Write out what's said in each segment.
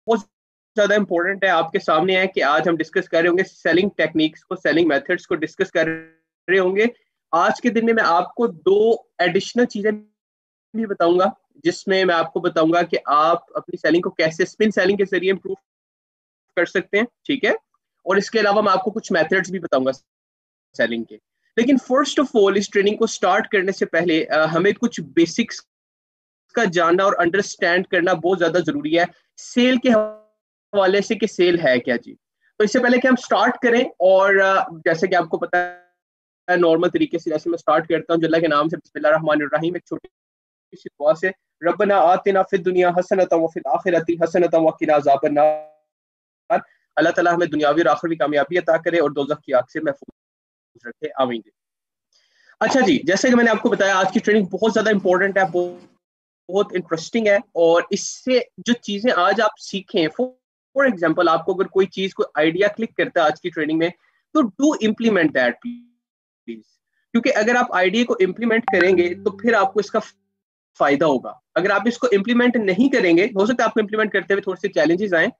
बहुत ज्यादा इंपॉर्टेंट है, आपके सामने है कि आज हम डिस्कस कर रहे होंगे सेलिंग टेक्निक्स को, सेलिंग मेथड्स को डिस्कस कर रहे होंगे। आज के दिन में मैं आपको दो एडिशनल चीजें भी बताऊंगा, जिसमें मैं आपको बताऊंगा कि आप अपनी सेलिंग को कैसे स्पिन सेलिंग के जरिए इंप्रूव कर सकते हैं, ठीक है। और इसके अलावा मैं आपको कुछ मेथड्स भी बताऊंगा सेलिंग के। लेकिन फर्स्ट ऑफ ऑल इस ट्रेनिंग को स्टार्ट करने से पहले हमें कुछ बेसिक्स का जानना और अंडरस्टैंड करना बहुत ज्यादा जरूरी है सेल के हवाले से, कि सेल है क्या जी। तो इससे पहले कि हम स्टार्ट करें, और जैसे कि आपको पता है नॉर्मल तरीके से जैसे मैं स्टार्ट करता हूँ अल्लाह के नाम से, बिस्मिल्लाहिर्रहमानिर्रहीम, एक छोटी सी दुआ से, रब्बना आतिना फिद दुनिया हसनतम व फिल आखिरती हसनतम व किना अज़ाबन्नार। अल्लाह ताला हमें दुनियावी और आखिरवी कामयाबी अता करे और दोज़ख की आग से महफूज रखे, आमीन। अच्छा जी, जैसे कि मैंने आपको बताया आज की ट्रेनिंग बहुत ज्यादा इंपॉर्टेंट है, बहुत इंटरेस्टिंग है, और इससे जो चीजें आज आप सीखें, फॉर एग्जाम्पल आपको अगर कोई चीज, कोई आइडिया क्लिक करता है आज की ट्रेनिंग में, तो डू इम्प्लीमेंट दैट प्लीज। क्योंकि अगर आप आइडिया को इम्प्लीमेंट करेंगे तो फिर आपको इसका फायदा होगा। अगर आप इसको इम्प्लीमेंट नहीं करेंगे, हो सकता है आपको इम्प्लीमेंट करते हुए थोड़े से चैलेंजेस आए,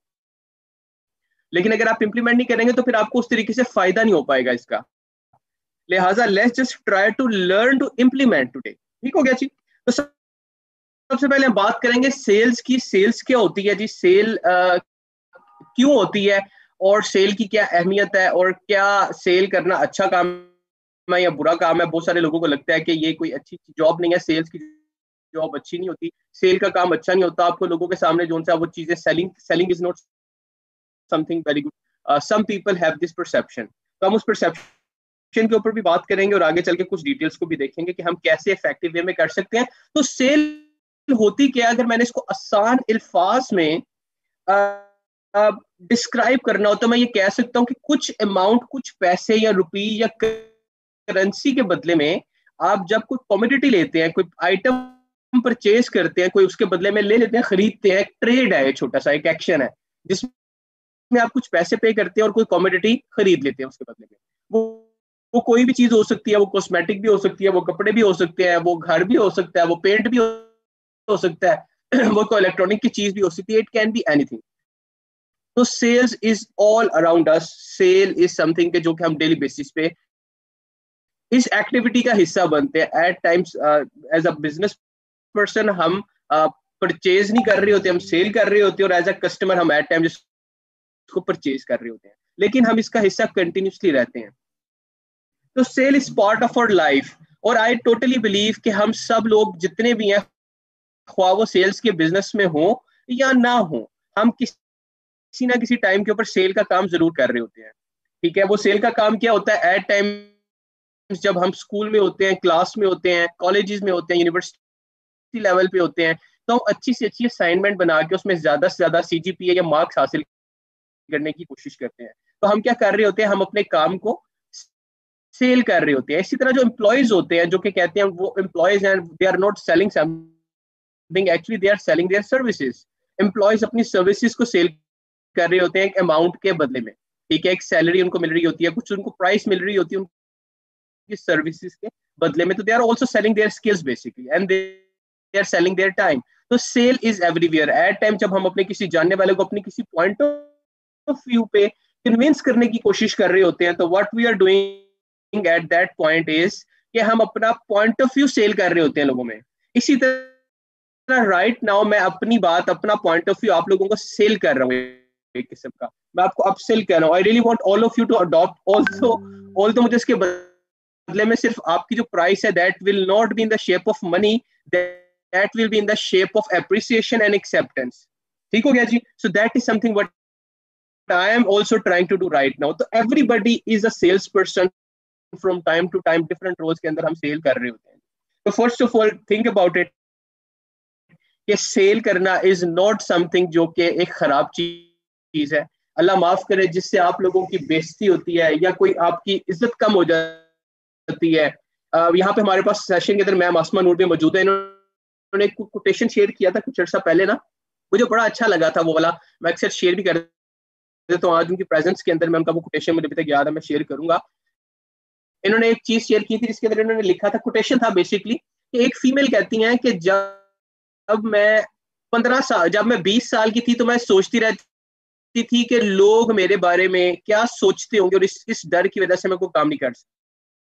लेकिन अगर आप इम्प्लीमेंट नहीं करेंगे तो फिर आपको उस तरीके से फायदा नहीं हो पाएगा इसका। लिहाजा let's just try to learn to implement today. ठीक हो गया जी। तो सबसे पहले हम बात करेंगे सेल्स की। सेल्स क्या होती है जी, सेल क्यों होती है, और सेल की क्या अहमियत है, और क्या सेल करना अच्छा काम है या बुरा काम है। बहुत सारे लोगों को लगता है कि ये कोई अच्छी जॉब नहीं है, सेल्स की जॉब अच्छी नहीं होती, सेल का काम अच्छा नहीं होता। आपको लोगों के सामने जो सा वो चीजें, selling selling is not something very good. Some people have this perception. तो हम उस परसेप्शन के ऊपर भी बात करेंगे और आगे चल के कुछ डिटेल्स को भी देखेंगे कि हम कैसे इफेक्टिव वे में कर सकते हैं। तो सेल होती क्या, अगर मैंने इसको आसान अल्फाज में डिस्क्राइब करना हो तो मैं ये कह सकता हूँ कि कुछ अमाउंट, कुछ पैसे या रुपी या करेंसी के बदले में आप जब कोई कमोडिटी लेते हैं, कोई आइटम परचेज करते हैं, कोई उसके बदले में ले लेते हैं, खरीदते हैं, ट्रेड है, छोटा सा एक एक्शन है जिसमें आप कुछ पैसे पे करते हैं और कोई कमोडिटी खरीद लेते हैं उसके बदले में। वो कोई भी चीज हो सकती है, वो कॉस्मेटिक भी हो सकती है, वो कपड़े भी हो सकते हैं, वो घर भी हो सकता है, वो पेंट भी हो सकता है वो कोई इलेक्ट्रॉनिक की चीज भी हो सकती है, इट कैन बी एनीथिंग। तो sales is all around us. Sale is something के जो कि हम डेली बेसिस पे इस एक्टिविटी का हिस्सा बनते हैं। At times as a business person हम परचेज नहीं कर रहे होते, हम सेल कर रहे होते हैं, और एज अ कस्टमर हम एट टाइम इसको परचेज कर रहे होते हैं, लेकिन हम इसका हिस्सा कंटिन्यूसली रहते हैं। तो sale is part of our life, और आई टोटली बिलीव कि हम सब लोग जितने भी हैं, ख्वाह वो सेल्स के बिजनेस में हो या ना हो, हम किसी ना किसी टाइम के ऊपर सेल का काम जरूर कर रहे होते हैं। ठीक है, वो सेल का काम क्या होता है, एट टाइम जब हम स्कूल में होते हैं, क्लास में होते हैं, कॉलेजेस में होते हैं, यूनिवर्सिटी लेवल पे होते हैं, तो हम अच्छी से अच्छी असाइनमेंट बना के उसमें ज्यादा से ज्यादा सीजीपीए या मार्क्स हासिल करने की कोशिश करते हैं। तो हम क्या कर रहे होते हैं, हम अपने काम को सेल कर रहे होते हैं। इसी तरह जो एम्प्लॉयज होते हैं, जो कि कहते हैं वो एम्प्लॉयज हैं, they are not selling something, actually they are selling their services. Employees अपनी सर्विसेज को सेल कर रहे होते हैं एक अमाउंट के बदले में। ठीक है, एक सैलरी उनको मिल रही होती है, कुछ उनको प्राइस मिल रही होती है उनकी सर्विसेज के बदले में। तो they are also selling their skills basically, and they are selling their time. तो sale is everywhere. At time जब हम अपने किसी जानने वाले को अपनी किसी पॉइंट ऑफ व्यू पे कन्विंस करने की कोशिश कर रहे होते हैं, तो what we are doing at that point is कि हम अपना पॉइंट ऑफ व्यू सेल कर रहे होते हैं लोगों में। इसी तरह राइट नाउ मैं अपनी बात, अपना पॉइंट ऑफ व्यू आप लोगों को सेल कर रहा हूँ, एक किस्म का मैं आपको अपसेल कर रहा हूँ। I really want all of you to adopt also. Although मुझे इसके बदले में सिर्फ आपकी जो प्राइस है that will not be in the shape of money, that will be in the shape of appreciation and acceptance. ठीक हो गया जी। So that is something what I am also trying to do right now. तो everybody is a salesperson from time to time, different roles के अंदर हम cell कर रहे होते हैं। तो first of all think about it कि सेल करना is not something जो कि एक खराब चीज है। अल्लाह माफ करे जिससे आप लोगों की बेइज्जती होती है या कोई आपकी इज्जत कम हो जाती है। यहाँ पे हमारे पास सेशन के अंदर मैम आसमा नूर भी मौजूद है। इन्होंने एक कोटेशन शेयर किया था कुछ अर्सा पहले ना, मुझे बड़ा अच्छा लगा था वो वाला, मैं अक्सर शेयर भी कर, तो आज उनकी प्रेजेंस के अंदर मैं उनका वो कोटेशन मुझे अभी तक याद है, मैं शेयर करूंगा। इन्होंने एक चीज शेयर की थी जिसके अंदर इन्होंने लिखा था, कोटेशन था बेसिकली कि एक फीमेल कहती हैं कि जब मैं 15 साल, जब मैं 20 साल की थी तो मैं सोचती रहती थी कि लोग मेरे बारे में क्या सोचते होंगे, और इस डर की वजह से मैं कोई काम नहीं कर सकती।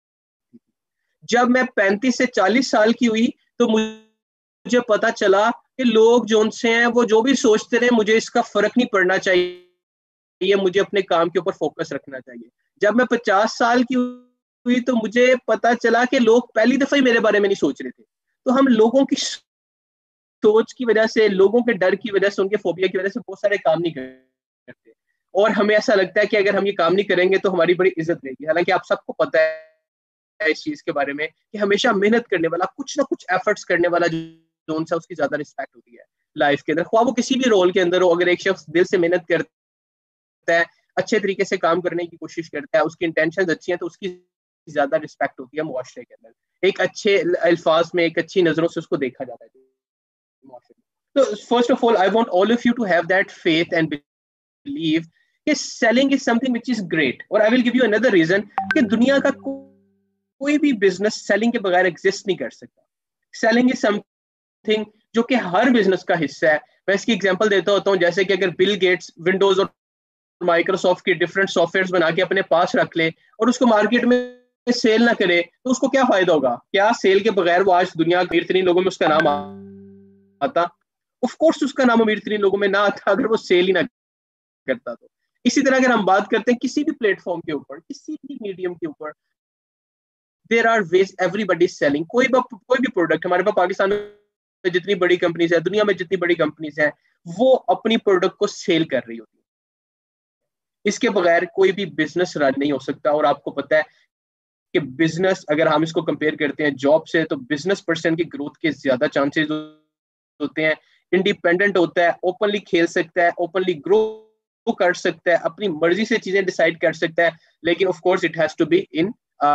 जब मैं 35 से 40 साल की हुई तो मुझे पता चला कि लोग जो उनसे हैं वो जो भी सोचते रहे, मुझे इसका फर्क नहीं पड़ना चाहिए, मुझे अपने काम के ऊपर फोकस रखना चाहिए। जब मैं 50 साल की हुई तो मुझे पता चला कि लोग पहली दफा ही मेरे बारे में नहीं सोच रहे थे। तो हम लोगों की सोच की वजह से, लोगों के डर की वजह से, उनके फोबिया की वजह से बहुत सारे काम नहीं करते, और हमें ऐसा लगता है कि अगर हम ये काम नहीं करेंगे तो हमारी बड़ी इज्जत रहेगी। हालांकि आप सबको पता है इस चीज के बारे में कि हमेशा मेहनत करने वाला, कुछ ना कुछ एफर्ट्स करने वाला जो उनसे, उसकी ज्यादा रिस्पेक्ट होती है लाइफ के अंदर, ख्वाह वो किसी भी रोल के अंदर हो। अगर एक शख्स दिल से मेहनत करता है, अच्छे तरीके से काम करने की कोशिश करता है, उसकी इंटेंशन अच्छी है, तो उसकी ज्यादा रिस्पेक्ट होती है मुआशरे के अंदर। एक अच्छे अल्फाज में, एक अच्छी नजरों से उसको देखा जाता है मुआशरे में। तो first of all I want all of you to have that faith and believe कि selling is something which is great. और I will give you another reason कि दुनिया का कोई भी बिजनेस सेलिंग के बगैर एग्जिस्ट नहीं कर सकता। सेलिंग इज समथिंग जो कि हर बिजनेस का हिस्सा है। मैं इसकी एग्जांपल देता होता हूँ, जैसे कि अगर बिल गेट्स विंडोज और माइक्रोसॉफ्ट के डिफरेंट सॉफ्टवेयर बना के अपने पास रख ले और उसको मार्केट में सेल ना करे, तो उसको क्या फायदा होगा? क्या सेल के बगैर वो आज दुनिया के अमीर तरीन लोगों में उसका नाम आता? ऑफ कोर्स उसका नाम अमीर तरीन लोगों में ना आता अगर वो सेल ही ना करता। तो इसी तरह अगर हम बात करते हैं किसी भी प्लेटफॉर्म के ऊपर, किसी भी मीडियम के ऊपर, there are ways everybody selling. कोई भी प्रोडक्ट, हमारे पास पाकिस्तान में जितनी बड़ी कंपनीज है, दुनिया में जितनी बड़ी कंपनीज है, वो अपनी प्रोडक्ट को सेल कर रही होती है। इसके बगैर कोई भी बिजनेस रन नहीं हो सकता। और आपको पता है कि बिजनेस, अगर हम इसको कंपेयर करते हैं जॉब से, तो बिजनेस पर्सन की ग्रोथ के ज्यादा चांसेस होते हैं। इंडिपेंडेंट होता है, ओपनली खेल सकता है, ओपनली ग्रो कर सकता है, अपनी मर्जी से चीजें डिसाइड कर सकता है, लेकिन of course it has to be in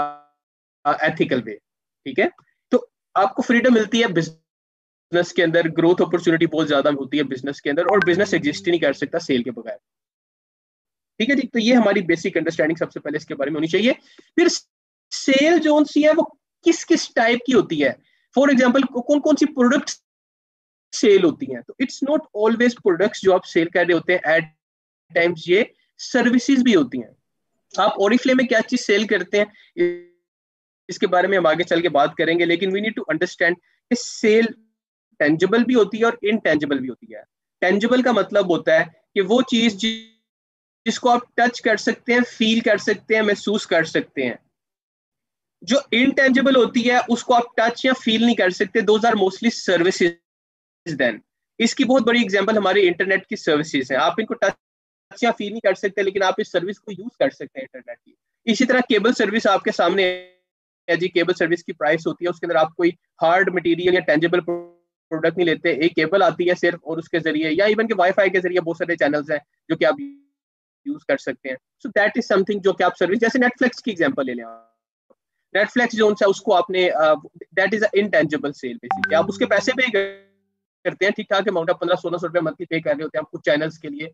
ethical way. ठीक है, तो आपको फ्रीडम मिलती है बिजनेस के अंदर, ग्रोथ अपॉर्चुनिटी बहुत ज्यादा होती है बिजनेस के अंदर, और बिजनेस एग्जिस्ट ही नहीं कर सकता सेल के बगैर। ठीक है जी, तो ये हमारी बेसिक अंडरस्टैंडिंग सबसे पहले इसके बारे में होनी चाहिए। फिर सेल जो सी है वो किस किस टाइप की होती है। फॉर एग्जाम्पल, कौन कौन सी प्रोडक्ट सेल होती हैं? तो इट्स नॉट ऑलवेज प्रोडक्ट्स जो आप सेल कर रहे होते हैं, एट टाइम्स ये सर्विसेज भी होती हैं। आप ओरिफ्लेम में क्या चीज सेल करते हैं इसके बारे में हम आगे चल के बात करेंगे, लेकिन वी नीड टू अंडरस्टैंड कि सेल टेंजिबल भी होती है और इनटेंजिबल भी होती है। टेंजिबल का मतलब होता है कि वो चीज जिसको आप टच कर सकते हैं, फील कर सकते हैं, महसूस कर सकते हैं। जो इनटेंजिबल होती है उसको आप टच या फील नहीं कर सकते, those are mostly services. Then इसकी बहुत बड़ी एग्जांपल हमारे इंटरनेट की सर्विसेज हैं। आप इनको टच या फील नहीं कर सकते, लेकिन आप इस सर्विस को यूज कर सकते हैं इंटरनेट की। इसी तरह केबल सर्विस आपके सामने है जी। केबल सर्विस की प्राइस होती है, उसके अंदर आप कोई हार्ड मटेरियल या टेंजिबल प्रोडक्ट नहीं लेते, एक केबल आती है सिर्फ, और उसके जरिए या इवन के वाईफाई के जरिए बहुत सारे चैनल्स हैं जो कि आप यूज कर सकते हैं। सो दैट इज समथिंग जो कि आप सर्विस, जैसे नेटफ्लिक्स की एग्जांपल ले लें आप। नेटफ्लिक्स जो है उसको आपने, that is intangible sale basically. आप उसके पैसे पे करते हैं, ठीक ठाक अमाउंट, आप 1500-1600 रुपए मंथली पे कर रहे होते हैं आप कुछ चैनल्स के लिए,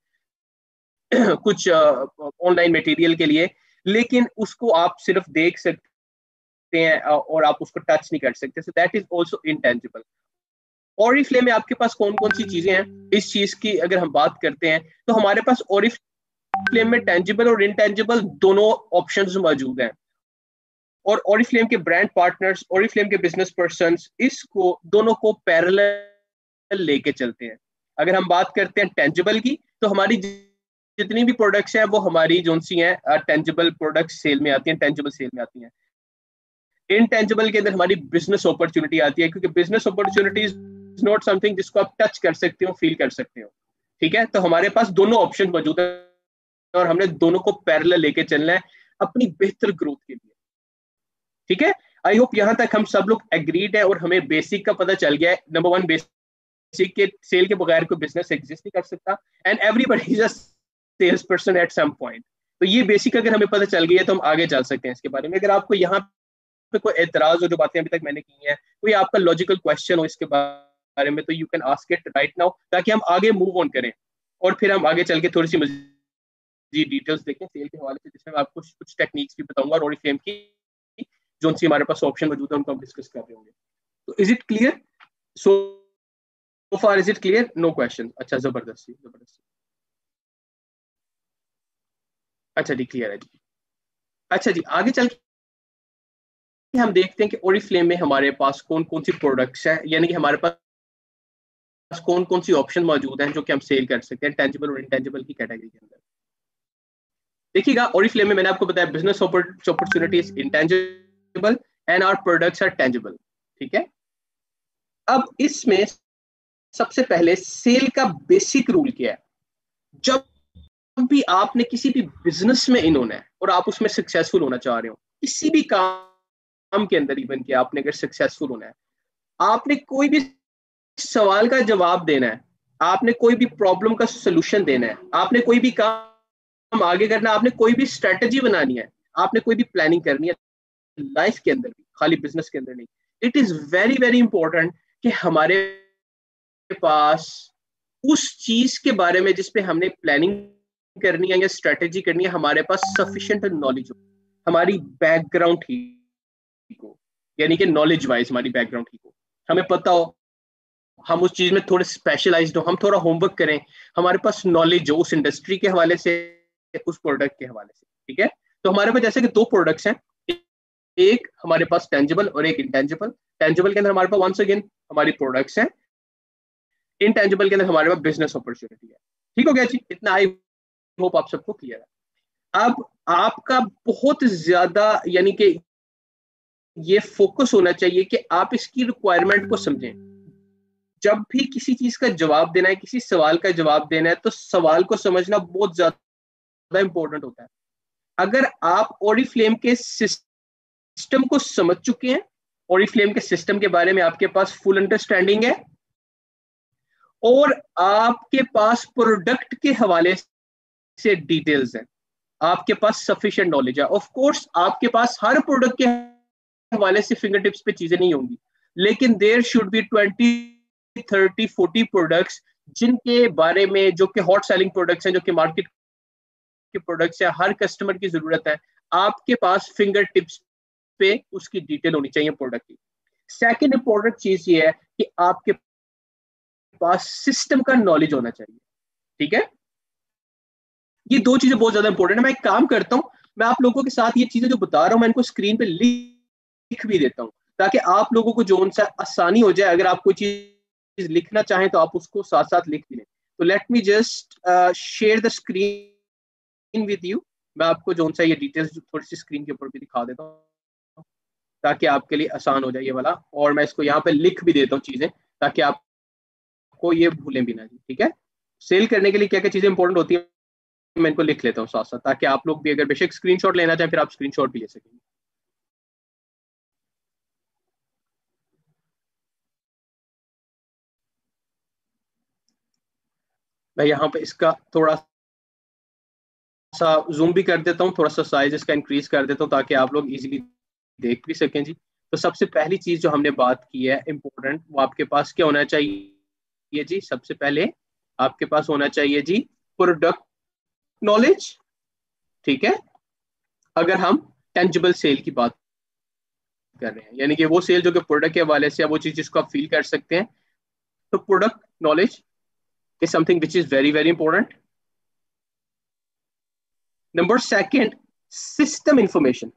कुछ ऑनलाइन मटेरियल के लिए, लेकिन उसको आप सिर्फ देख सकते हैं और आप उसको टच नहीं कर सकते। So that is also intangible. Oriflame में आपके पास कौन कौन सी चीजें हैं इस चीज की अगर हम बात करते हैं, तो हमारे पास ओरिफ्लेम में टेंजिबल और इनटेंजिबल दोनों ऑप्शंस मौजूद हैं। और ओरिफ्लेम के ब्रांड पार्टनर्स, ओरिफ्लेम के बिजनेस पर्सन इसको दोनों को पैरेलल लेके चलते हैं। अगर हम बात करते हैं टेंजिबल की, तो हमारी जितनी भी प्रोडक्ट्स हैं वो हमारी जो सी हैं टेंजिबल प्रोडक्ट सेल में आती हैं, टेंजिबल सेल में आती हैं। इनटेंजिबल के अंदर हमारी बिजनेस अपॉर्चुनिटी आती है, क्योंकि business opportunity is not something जिसको आप टच कर सकते हो, फील कर सकते हो। ठीक है, तो हमारे पास दोनों ऑप्शन मौजूद है और हमने दोनों को पैरेलल लेके चलना है अपनी बेहतर ग्रोथ के लिए। ठीक है, आई होप यहां तक हम सब लोग एग्रीड है और हमें बेसिक का पता चल गया है। नंबर वन, बेसिक के सेल के बगैर कोई बिजनेस एग्जिस्ट नहीं कर सकता, and everybody is a sales person at some point. तो ये बेसिक अगर हमें पता चल गई है तो हम आगे चल सकते हैं इसके बारे में। अगर आपको यहाँ पे कोई एतराज हो जो बातें अभी तक मैंने की हैं, कोई आपका लॉजिकल क्वेश्चन हो इसके बारे में, तो you can ask it right now, ताकि हम आगे मूव ऑन करें और फिर हम आगे चल के थोड़ी सी मजीद डिटेल्स देखें सेल के हवाले से, जिसमें मैं आपको कुछ टेक्निक्स भी बताऊंगा और ओरिफ्लेम की जो सी हमारे पास ऑप्शन मौजूद है उनको हम डिस्कस कर रहे होंगे। तो is it clear? So far is it clear? No question? अच्छा, जबरदस्ती जबरदस्ती। अच्छा जी, क्लियर है जी। अच्छा जी, आगे चल के हम देखते हैं कि ओरिफ्लेम में हमारे पास कौन कौन सी प्रोडक्ट्स हैं, यानी कि हमारे पास कौन कौन सी ऑप्शन मौजूद हैं जो कि हम सेल कर सकते हैं टेंजिबल और इंटेंजिबल की कैटेगरी के अंदर। देखिएगा, ओरिफ्लेम में मैंने आपको बताया business opportunities intangible and our products are tangible. ठीक है, अब इसमें सबसे पहले सेल का बेसिक रूल क्या है। जब भी आपने किसी भी बिजनेस में इन होना है और आप उसमें सक्सेसफुल होना चाह रहे हो, किसी भी काम के अंदर इवन कि आपने अगर सक्सेसफुल होना है, आपने कोई भी सवाल का जवाब देना है, आपने कोई भी प्रॉब्लम का सोल्यूशन देना है, आपने कोई भी काम आगे करना है, आपने कोई भी स्ट्रेटेजी बनानी है, आपने कोई भी प्लानिंग करनी है लाइफ के अंदर भी, खाली बिजनेस के अंदर नहीं। It is very very important कि हमारे पास उस चीज के बारे में जिसपे हमने प्लानिंग करनी है या स्ट्रेटेजी करनी है, हमारे पास सफिशिएंट नॉलेज हो, हमारी बैकग्राउंड ठीक हो, यानी कि नॉलेज वाइज हमारी बैकग्राउंड ठीक हो, हमें पता हो, हम उस चीज में थोड़े स्पेशलाइज्ड हो, हम थोड़ा होमवर्क करें, हमारे पास नॉलेज हो उस इंडस्ट्री के हवाले से, उस प्रोडक्ट के हवाले से। ठीक है, तो हमारे पास जैसे कि दो प्रोडक्ट्स हैं, एक हमारे पास टेंजिबल और एक इंटेंजिबल। टेंजिबल के अंदर हमारे पास वंस अगेन हमारी प्रोडक्ट्स हैं, इनटेंजिबल के अंदर हमारे पास बिजनेस अपॉर्चुनिटी है। ठीक हो गया जी, इतना आई होप आप सबको क्लियर है। अब आपका बहुत ज्यादा यानी कि ये फोकस होना चाहिए कि आप इसकी रिक्वायरमेंट को समझें। जब भी किसी चीज का जवाब देना है, किसी सवाल का जवाब देना है, तो सवाल को समझना बहुत ज्यादा इंपॉर्टेंट होता है। अगर आप ओरिफ्लेम के सिस्टम को समझ चुके हैं, ओरिफ्लेम के सिस्टम के बारे में आपके पास फुल अंडरस्टैंडिंग है, और आपके पास प्रोडक्ट के हवाले से डिटेल्स हैं, आपके पास सफिशिएंट नॉलेज है। ऑफ कोर्स आपके पास हर प्रोडक्ट के हवाले से फिंगर टिप्स पे चीजें नहीं होंगी, लेकिन देयर शुड बी 20, 30, 40 प्रोडक्ट्स जिनके बारे में, जो कि हॉट सेलिंग प्रोडक्ट्स हैं, जो कि मार्केट के प्रोडक्ट्स है, हर कस्टमर की जरूरत है, आपके पास फिंगर टिप्स पे उसकी डिटेल होनी चाहिए प्रोडक्ट की। सेकेंड इंपॉर्टेंट चीज ये है कि आपके पास सिस्टम का नॉलेज होना चाहिए। ठीक है, ये दो चीजें बहुत ज्यादा इंपॉर्टेंट है। मैं एक काम करता हूं, मैं आप लोगों के साथ ये चीजें जो बता रहा हूं मैं इनको स्क्रीन पे लिख भी देता हूं, ताकि आप लोगों को जो सा आसानी हो जाए। अगर आप कोई चीज लिखना चाहें तो आप उसको साथ साथ लिख भी लें। तो let me just share the screen with you. मैं आपको जो सा ये डिटेल्स थोड़ी सी स्क्रीन के ऊपर भी दिखा देता हूँ, ताकि आपके लिए आसान हो जाए ये वाला। और मैं इसको यहाँ पे लिख भी देता हूँ चीजें, ताकि आपको ये भूलें भी ना जी। ठीक है, सेल करने के लिए क्या क्या चीजें इंपॉर्टेंट होती है मैं इनको लिख लेता हूँ साथ साथ, ताकि आप लोग भी अगर बेशक स्क्रीनशॉट लेना चाहें फिर आप स्क्रीनशॉट भी ले सकेंगे। मैं यहाँ पे इसका थोड़ा सा जूम भी कर देता हूँ, थोड़ा सा साइज इसका इंक्रीज कर देता हूँ, ताकि आप लोग इजीली देख भी सकें जी। तो सबसे पहली चीज जो हमने बात की है इंपॉर्टेंट, वो आपके पास क्या होना चाहिए जी? सबसे पहले आपके पास होना चाहिए जी प्रोडक्ट नॉलेज। ठीक है, अगर हम टेंजिबल सेल की बात कर रहे हैं, यानी कि वो सेल जो कि प्रोडक्ट के हवाले से है, वो चीज जिसको आप फील कर सकते हैं, तो product knowledge is something which is very very important. Number second, system information.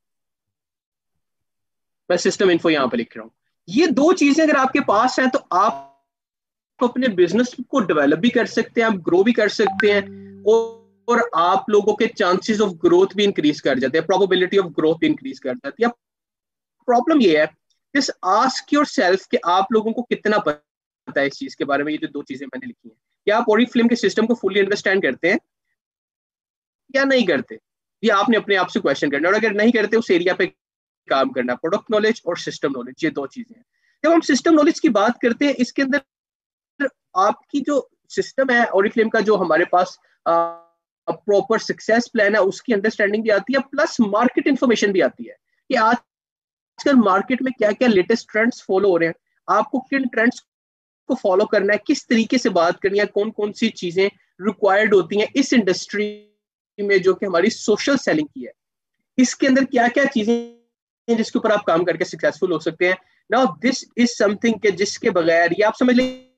मैं सिस्टम इन्फो यहां पे लिख रहा हूं। ये दो चीजें अगर आपके पास हैं तो आप अपने बिजनेस को डेवलप भी कर सकते हैं, आप ग्रो भी कर सकते हैं, और आप लोगों के चांसेस ऑफ ग्रोथ भी इंक्रीज कर जाते हैं, प्रोबेबिलिटी ऑफ ग्रोथ भी इंक्रीज कर जाती है। प्रॉब्लम ये है, जस्ट आस्क योर सेल्फ कि आप लोगों को कितना पता है इस चीज के बारे में। ये जो दो चीजें मैंने लिखी हैं, क्या आप ओरिफ्लेम के सिस्टम को फुली अंडरस्टैंड करते हैं या नहीं करते? ये आपने अपने आप से क्वेश्चन करना है, और अगर नहीं करते उस एरिया पे काम करना। प्रोडक्ट नॉलेज और सिस्टम नॉलेज, ये दो चीजें हैं। जब हम सिस्टम नॉलेज की बात करते हैं, इसके अंदर आपकी जो सिस्टम है ओरिफ्लेम का, जो हमारे पास प्रॉपर सक्सेस प्लान है, उसकी अंडरस्टैंडिंग भी आती है, प्लस मार्केट इंफॉर्मेशन भी आती है कि आजकल मार्केट में क्या क्या लेटेस्ट ट्रेंड्स फॉलो हो रहे हैं, आपको किन ट्रेंड्स को फॉलो करना है, किस तरीके से बात करनी है, कौन कौन सी चीजें रिक्वायर्ड होती हैं इस इंडस्ट्री में जो कि हमारी सोशल सेलिंग की है, इसके अंदर क्या क्या चीजें हैं जिसके ऊपर आप काम करके सक्सेसफुल हो सकते हैं। नाउ दिस इज समथिंग के जिसके बगैर, ये आप समझ लें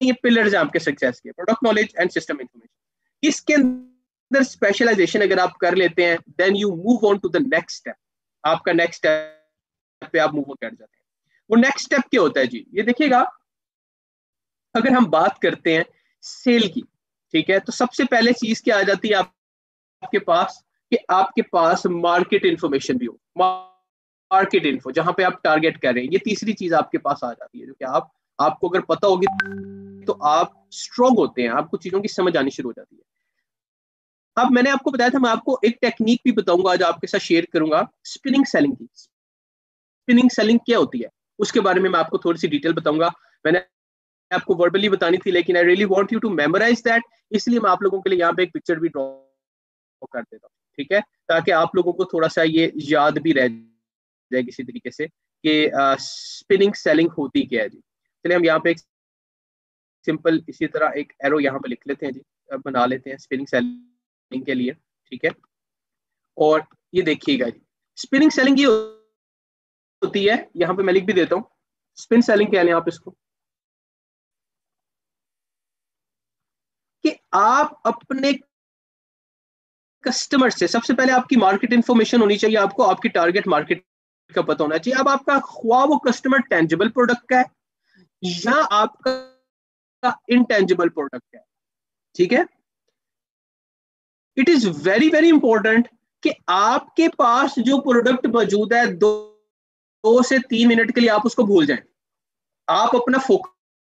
ये पिलर्स हैं आपके सक्सेस के, product knowledge and system information. इसके अंदर स्पेशलाइजेशन अगर आप कर लेते हैं, then you move on to the next step. आपका नेक्स्ट स्टेप पे आप मूव कर जाते हैं। वो नेक्स्ट स्टेप क्या होता है जी, ये देखिएगा, अगर हम बात करते हैं सेल की, ठीक है, तो सबसे पहले चीज क्या आ जाती है आपके पास, कि आपके पास मार्केट इंफॉर्मेशन भी हो, मार्केट इन्फो, जहां पे आप टारगेट कर रहे हैं, ये तीसरी चीज आपके पास आ जाती है, जो कि आपको अगर पता होगी तो आप स्ट्रॉन्ग होते हैं, आपको चीजों की समझ आनी शुरू हो जाती है। अब मैंने आपको बताया था, मैं आपको एक टेक्निक भी बताऊंगा आज आपके साथ शेयर करूंगा, स्पिनिंग सेलिंग की। स्पिनिंग सेलिंग क्या होती है उसके बारे में मैं आपको थोड़ी सी डिटेल बताऊंगा। मैंने आपको वर्बली बतानी थी, लेकिन I really want you to memorise that, इसलिए मैं आप लोगों के लिए यहाँ पे एक पिक्चर भी ड्रॉ कर देता हूँ, ठीक है, ताकि आप लोगों को थोड़ा सा ये याद भी रह जाए किसी तरीके से कि स्पिनिंग सेलिंग होती क्या है जी। चलिए हम यहाँ पे एक सिंपल इसी तरह एक एरो यहाँ पे लिख लेते हैं जी, बना लेते हैं स्पिनिंग सेलिंग के लिए, ठीक है। और ये देखिएगा जी, स्पिनिंग सेलिंग ये होती है, यहाँ पे मैं लिख भी देता हूँ, स्पिन सेलिंग कह लें आप इसको, कि आप अपने कस्टमर से सबसे पहले आपकी मार्केट इंफॉर्मेशन होनी चाहिए, आपको आपकी टारगेट मार्केट का पता होना चाहिए। अब आपका ख्वाह वो कस्टमर टेंजिबल प्रोडक्ट का है या आपका इंटेंजिबल प्रोडक्ट है, ठीक है। It is very very important कि आपके पास जो प्रोडक्ट मौजूद है, 2 से 3 मिनट के लिए आप उसको भूल जाएं, आप अपना फोकस,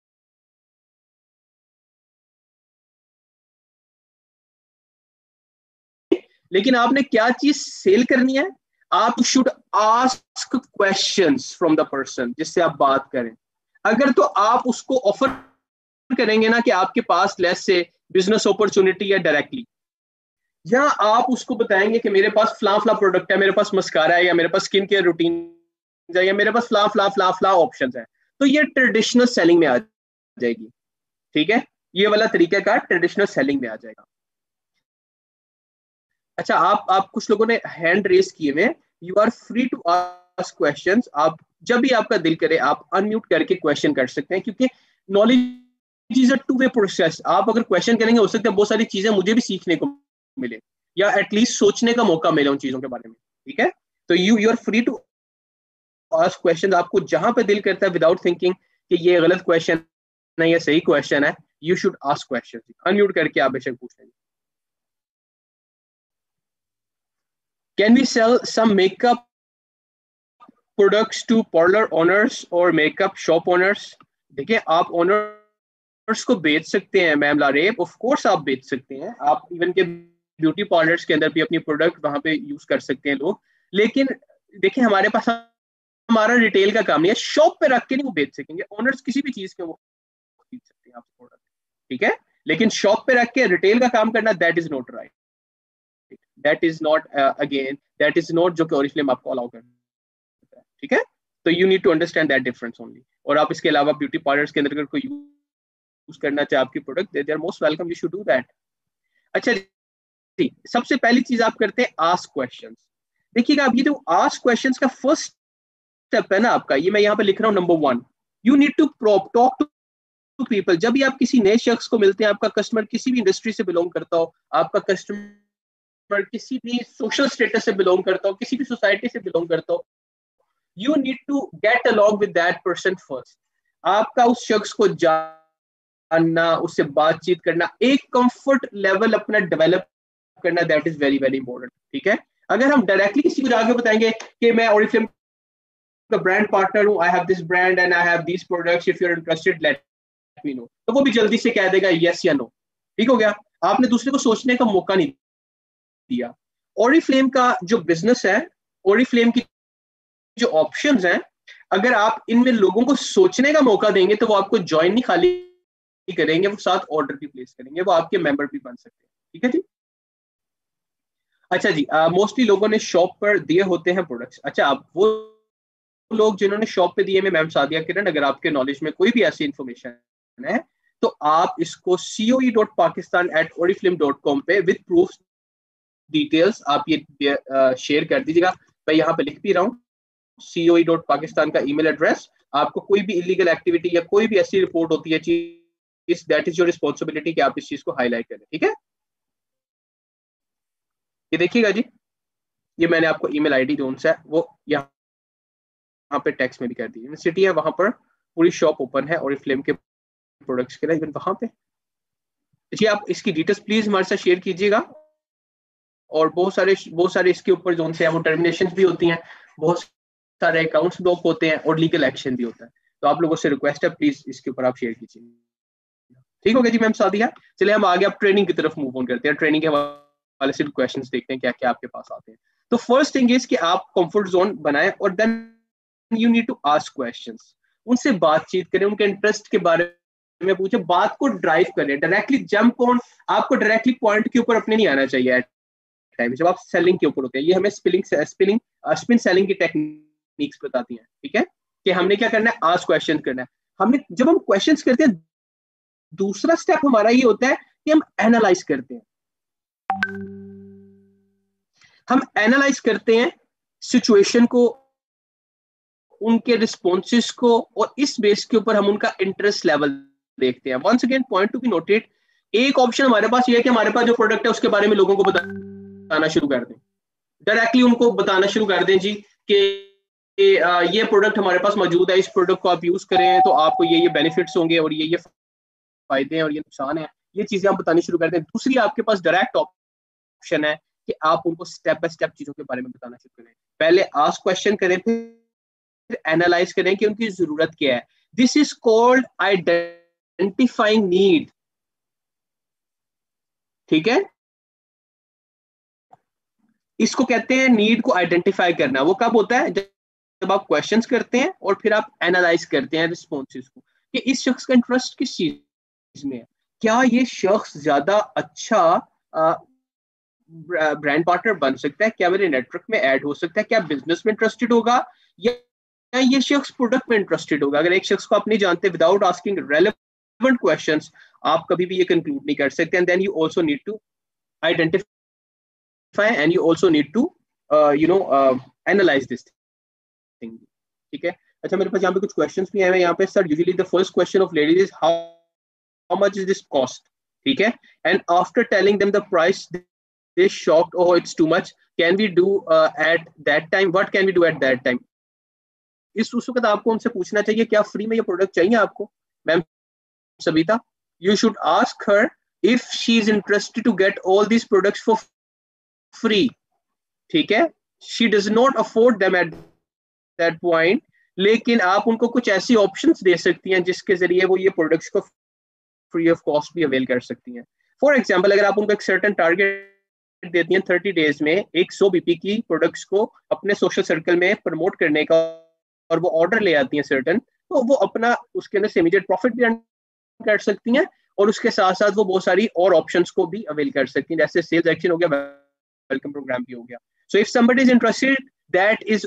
लेकिन आपने क्या चीज सेल करनी है, आप should ask questions from the person जिससे आप बात करें। अगर तो आप उसको ऑफर करेंगे ना कि आपके पास लेस से बिजनेस अपॉर्चुनिटी है डायरेक्टली, या आप उसको बताएंगे कि मेरे पास फ्ला फ्ला प्रोडक्ट है, मेरे पास मस्कारा है, या मेरे पास स्किन केयर रूटीन है, या मेरे पास फ्ला फ्ला फ्ला फ्ला ऑप्शंस है, तो ये ट्रेडिशनल सेलिंग में आ जाएगी, ठीक है, ये वाला तरीका का ट्रेडिशनल सेलिंग में आ जाएगा। अच्छा, आप कुछ लोगों ने हैंड रेस किए हुए, you are free to ask questions, आप जब भी आपका दिल करे आप अनम्यूट करके क्वेश्चन कर सकते हैं, क्योंकि knowledge is a two way process. आप अगर क्वेश्चन करेंगे, हो सकता है बहुत सारी चीजें मुझे भी सीखने को मिले, या एटलीस्ट सोचने का मौका मिले उन चीजों के बारे में, ठीक है। तो you are free to ask question, आपको जहां पे दिल करता है विदाउट थिंकिंग कि ये गलत क्वेश्चन है या सही क्वेश्चन है, you should ask question, unmute करके आप बेशक पूछ लेंगे। Can we sell some makeup products to parlor owners or makeup shop owners? देखिए, आप ओनर्स को बेच सकते हैं मैम लारेब, ऑफ कोर्स आप बेच सकते हैं, आप इवन के ब्यूटी पार्लर्स के अंदर भी अपनी प्रोडक्ट वहां पे यूज कर सकते हैं लोग, लेकिन देखिए हमारे पास हमारा रिटेल का काम नहीं है, शॉप पे रख के नहीं वो बेच सकेंगे, ओनर्स किसी भी चीज के वो खरीद सकते हैं आपसे प्रोडक्ट, ठीक है, लेकिन शॉप पे रख के रिटेल का काम करना, that is not right, that is not again that is not जो कि ओरिफ्लेम आपको अलाउ करता है, ठीक है। तो you need to understand that difference only. और आप इसके अलावा ब्यूटी पार्लर्स के अंदर अगर कोई यूज करना चाहे आपकी product, they are most welcome, you should do that. अच्छा जी, सबसे पहली चीज आप करते हैं आस्क क्वेश्चंस। देखिएगा, अब ये जो आस्क क्वेश्चंस का फर्स्ट स्टेप है ना आपका, ये मैं यहाँ पे लिख रहा हूँ नंबर 1, you need to talk to people. जब भी आप किसी नए शख्स को मिलते हैं, आपका कस्टमर किसी भी इंडस्ट्री से बिलोंग करता हो, आपका कस्टमर किसी भी सोशल स्टेटस से बिलोंग करता हो, किसी भी सोसाइटी से बिलोंग करता हो, you need to get along with that person first. आपका उस शख्स को जानना, उससे बातचीत करना, एक कंफर्ट लेवल अपना डेवलप करना, that is very very important, ठीक है। अगर हम डायरेक्टली किसी को जाके बताएंगे कि मैं ओरिफ्लेम का ब्रांड पार्टनर हूं, I have this brand and I have these products, if you are interested let me know, तो वो भी जल्दी से कह देगा यस या नो, ठीक हो गया। आपने दूसरे को सोचने का मौका नहीं दिया। ओरिफ्लेम का जो बिजनेस है, ओरिफ्लेम की जो ऑप्शंस हैं, अगर आप इनमें लोगों को सोचने का मौका देंगे तो वो आपको ज्वाइन नहीं खाली करेंगे, वो साथ ऑर्डर भी प्लेस करेंगे, वो आपके मेंबर भी बन सकते हैं, ठीक है जी। अच्छा जी, मोस्टली लोगों ने शॉप पर दिए होते हैं प्रोडक्ट्स। अच्छा, आप वो लोग जिन्होंने शॉप पे दिए, में मैम सादिया किरण, अगर आपके नॉलेज में कोई भी ऐसी इंफॉर्मेशन है तो आप इसको coe.pakistan@oriflame.com पे विद प्रूफ डिटेल्स आप ये शेयर कर दीजिएगा। मैं यहाँ पे लिख भी रहा हूँ, coe.pakistan का ईमेल एड्रेस। आपको कोई भी इलीगल एक्टिविटी या कोई भी ऐसी रिपोर्ट होती है, चीज दैट इज योर रिस्पॉन्सिबिलिटी कि आप इस चीज को हाईलाइट करें, ठीक है। ये देखिएगा जी, ये मैंने आपको ईमेल आईडी जो उनसे वो यहाँ पे टेक्स्ट में भी कर दी। यूनिवर्सिटी है, वहां पर पूरी शॉप ओपन है और फ्लेम के प्रोडक्ट्स के लिए इवन वहां पे जी। आप इसकी डिटेल्स प्लीज हमारे साथ शेयर कीजिएगा। और बहुत सारे इसके ऊपर जो है वो टर्मिनेशन भी होती हैं, बहुत सारे अकाउंट्स ब्लॉक होते हैं और लीगल एक्शन भी होता है। तो आप लोगों से रिक्वेस्ट है प्लीज इसके ऊपर आप शेयर कीजिए। ठीक हो गया जी मैम सादिया। चलिए हम आगे अब ट्रेनिंग की तरफ मूव ऑन करते हैं। ट्रेनिंग के हवाले से क्वेश्चंस देखते हैं क्या क्या आपके पास आते हैं। तो फर्स्ट थिंग इज कि आप कंफर्ट जोन बनाएं और then you need to ask questions. उनसे बातचीत करें, उनके इंटरेस्ट के बारे में पूछे, बात को ड्राइव करें। डायरेक्टली जंप ऑन, आपको डायरेक्टली पॉइंट के ऊपर अपने नहीं आना चाहिए टाइम जब आप सेलिंग के ऊपर होते हैं। ये हमें स्पिन सेलिंग की टेक्निक्स बताती हैं, ठीक है, कि हमने क्या करना है, आस्क क्वेश्चन करना है। हमने जब हम क्वेश्चंस करते हैं, दूसरा स्टेप हमारा ये होता है कि हम एनालाइज करते हैं। हम एनालाइज करते हैं सिचुएशन को, उनके रिस्पॉन्सेस को, और इस बेस के ऊपर हम उनका इंटरेस्ट लेवल देखते हैं। Once again point to be noted, एक ऑप्शन हमारे पास ये है कि हमारे पास जो प्रोडक्ट है उसके बारे में लोगों को बताना शुरू कर दें, डायरेक्टली उनको बताना शुरू कर दें जी कि ये प्रोडक्ट हमारे पास मौजूद है, इस प्रोडक्ट को आप यूज करें तो आपको ये बेनिफिट्स होंगे और ये फायदे हैं और ये नुकसान है, ये चीजें आप बतानी शुरू कर दें। दूसरी आपके पास डायरेक्ट ऑप्शन है कि आप उनको स्टेप बाय स्टेप चीजों के बारे में बताना शुरू करें। पहले आस्क क्वेश्चन करें, फिर एनालाइज करें कि उनकी जरूरत क्या है। This is called identifying need, ठीक है। इसको कहते हैं नीड को आइडेंटिफाई करना। वो कब होता है, जब आप क्वेश्चंस करते हैं और फिर आप एनालाइज करते हैं रिस्पॉन्सेस को कि इस शख्स का इंटरेस्ट किस चीज में है। क्या ये शख्स ज्यादा अच्छा ब्रांड पार्टनर बन सकता है, क्या मेरे नेटवर्क में ऐड हो सकता है, क्या बिजनेस में इंटरेस्टेड होगा, या ये शख्स प्रोडक्ट में इंटरेस्टेड होगा। अगर एक शख्स को आप नहीं जानते, विदाउट आस्किंग रेलेवेंट क्वेश्चंस आप कभी भी ये कंक्लूड नहीं कर सकते। And then you also need to identify and you also need to analyse this thing, ठीक है। अच्छा, मेरे पास यहाँ पे कुछ क्वेश्चंस भी हैं। यहाँ पे sir usually the first question of ladies is how much is this cost, ठीक है। And after telling them the price they shocked, oh it's too much, can we do at that time, what can we do at that time। इस उस वक्त आपको उनसे पूछना चाहिए क्या फ्री में ये प्रोडक्ट चाहिए आपको। Ma'am Sabita, you should ask her if she is interested to get all these products for free, ठीक है। she does not afford them at that point, लेकिन आप उनको कुछ ऐसी ऑप्शंस दे सकती हैं जिसके जरिए वो ये प्रोडक्ट्स को फ्री ऑफ कॉस्ट भी अवेल कर सकती हैं। फॉर एग्जाम्पल, अगर आप उनको एक सर्टेन टारगेट देती हैं 30 डेज में 100 बीपी की प्रोडक्ट्स को अपने सोशल सर्कल में प्रमोट करने का, और वो ऑर्डर ले आती हैं सर्टेन, तो वो अपना उसके अंदर से इमीडिएट प्रॉफिट भी कर सकती हैं और उसके साथ साथ वो बहुत सारी और ऑप्शंस को भी अवेल कर सकती हैं, जैसे सेल्स एक्शन हो गया, वेलकम प्रोग्राम भी हो गया। So if somebody is interested, that is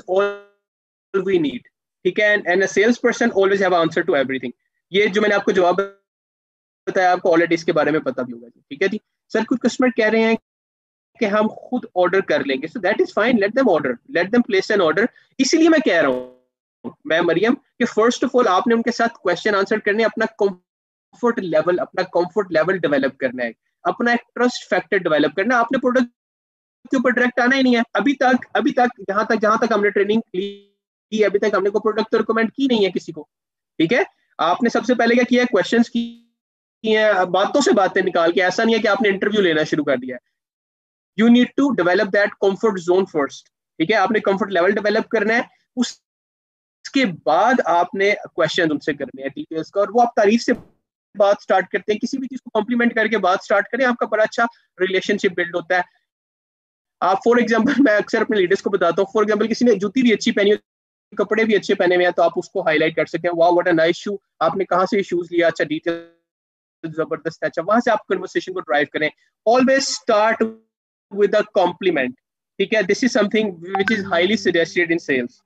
all we need, ठीक है। And a sales person always have answer to everything. ये जो मैंने आपको जवाब बताया, आपको ऑलरेडी इसके बारे में पता भी होगा, ठीक है जी। सर कुछ कस्टमर कह रहे हैं कि हम खुद ऑर्डर कर लेंगे, so that is fine, let them order, let them place an order. इसीलिए मैं कह रहा हूँ मैं मरियम कि फर्स्ट ऑफ ऑल आपने उनके साथ क्वेश्चन आंसर करने, अपना कंफर्ट लेवल डेवलप करना है, अपना एक ट्रस्ट फैक्टर डेवलप करना है। आपने प्रोडक्ट के ऊपर डायरेक्ट आना ही नहीं है। अभी तक जहां तक हमने ट्रेनिंग ली, अभी तक हमने कोई प्रोडक्ट तो रिकमेंड की नहीं है किसी को, ठीक है। आपने सबसे पहले क्या किया है, क्वेश्चंस किए हैं, बातों से बातें निकाल के। ऐसा नहीं है कि आपने इंटरव्यू लेना शुरू कर दिया है। You need to develop that comfort zone first, ठीक है। आपने कंफर्ट लेवल डेवलप करना है, उसके बाद आपने क्वेश्चन उनसे करने हैं डिटेल्स का, और वो आप तारीफ से बात स्टार्ट करते हैं, किसी भी चीज को कॉम्प्लीमेंट करके बात स्टार्ट करें, आपका बड़ा अच्छा रिलेशनशिप बिल्ड होता है। आप फॉर एग्जाम्पल, मैं अक्सर अपने लीडर्स को बताता हूँ, फॉर एग्जाम्पल किसी ने जूती भी अच्छी पहनी हो, कपड़े भी अच्छे पहने हुए हैं, तो आप उसको हाईलाइट कर सकते हैं, वाह व्हाट अ नाइस शू, आपने कहाँ से ये शूज लिया, अच्छा डिटेल जबरदस्त है, अच्छा। वहां से आप कन्वर्सेशन को ड्राइव करें। Always start with a compliment, ठीक है। This is something which is highly suggested in sales,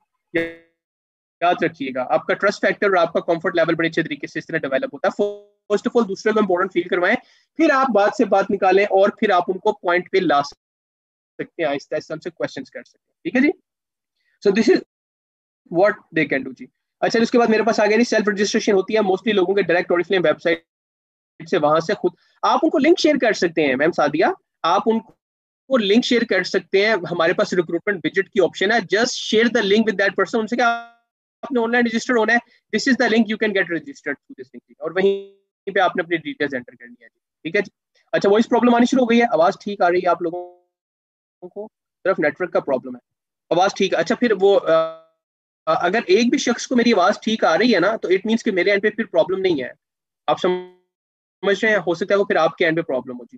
याद रखिएगा। आपका ट्रस्ट फैक्टर और आपका कंफर्ट लेवल बड़े अच्छे तरीके से इस तरह डेवलप होता है। फर्स्ट ऑफ ऑल दूसरे को इंपॉर्टेंट फील करवाएं, फिर आप बात से बात निकालें और फिर आप उनको पॉइंट पे ला सकते हैं, आहिस्ता आहिस्ता हमसे क्वेश्चंस कर सकते हैं, ठीक है जी। So this is what they can do जी। अच्छा, उसके बाद मेरे पास आ गया सेल्फ रजिस्ट्रेशन होती है मोस्टली लोगों के डायरेक्ट ऑरिफ्लेम वेबसाइट से वहां से खुद आप उनको लिंक शेयर कर सकते हैं। मैम सादिया, आप उनको लिंक शेयर कर सकते हैं। हमारे पास रिक्रूटमेंट विजिट की ऑप्शन है, just share the link with that person. उनसे क्या आपने ऑनलाइन रजिस्टर्ड होना है, this is the link, you can get registered through this link, और वहीं पे आपने अपनी डिटेल्स एंटर करनी है। ठीक है जी। अच्छा, वॉइस प्रॉब्लम आनी शुरू हो गई है, आवाज ठीक आ रही है आप लोगों को? सिर्फ नेटवर्क का प्रॉब्लम है, आवाज ठीक है। अच्छा, फिर वो अगर एक भी शख्स को मेरी आवाज ठीक आ रही है ना, तो इट मीन्स कि मेरे एंड पे फिर प्रॉब्लम नहीं है। आप समझ रहे हैं? हो सकता है वो फिर आपके एंड पे प्रॉब्लम हो जी।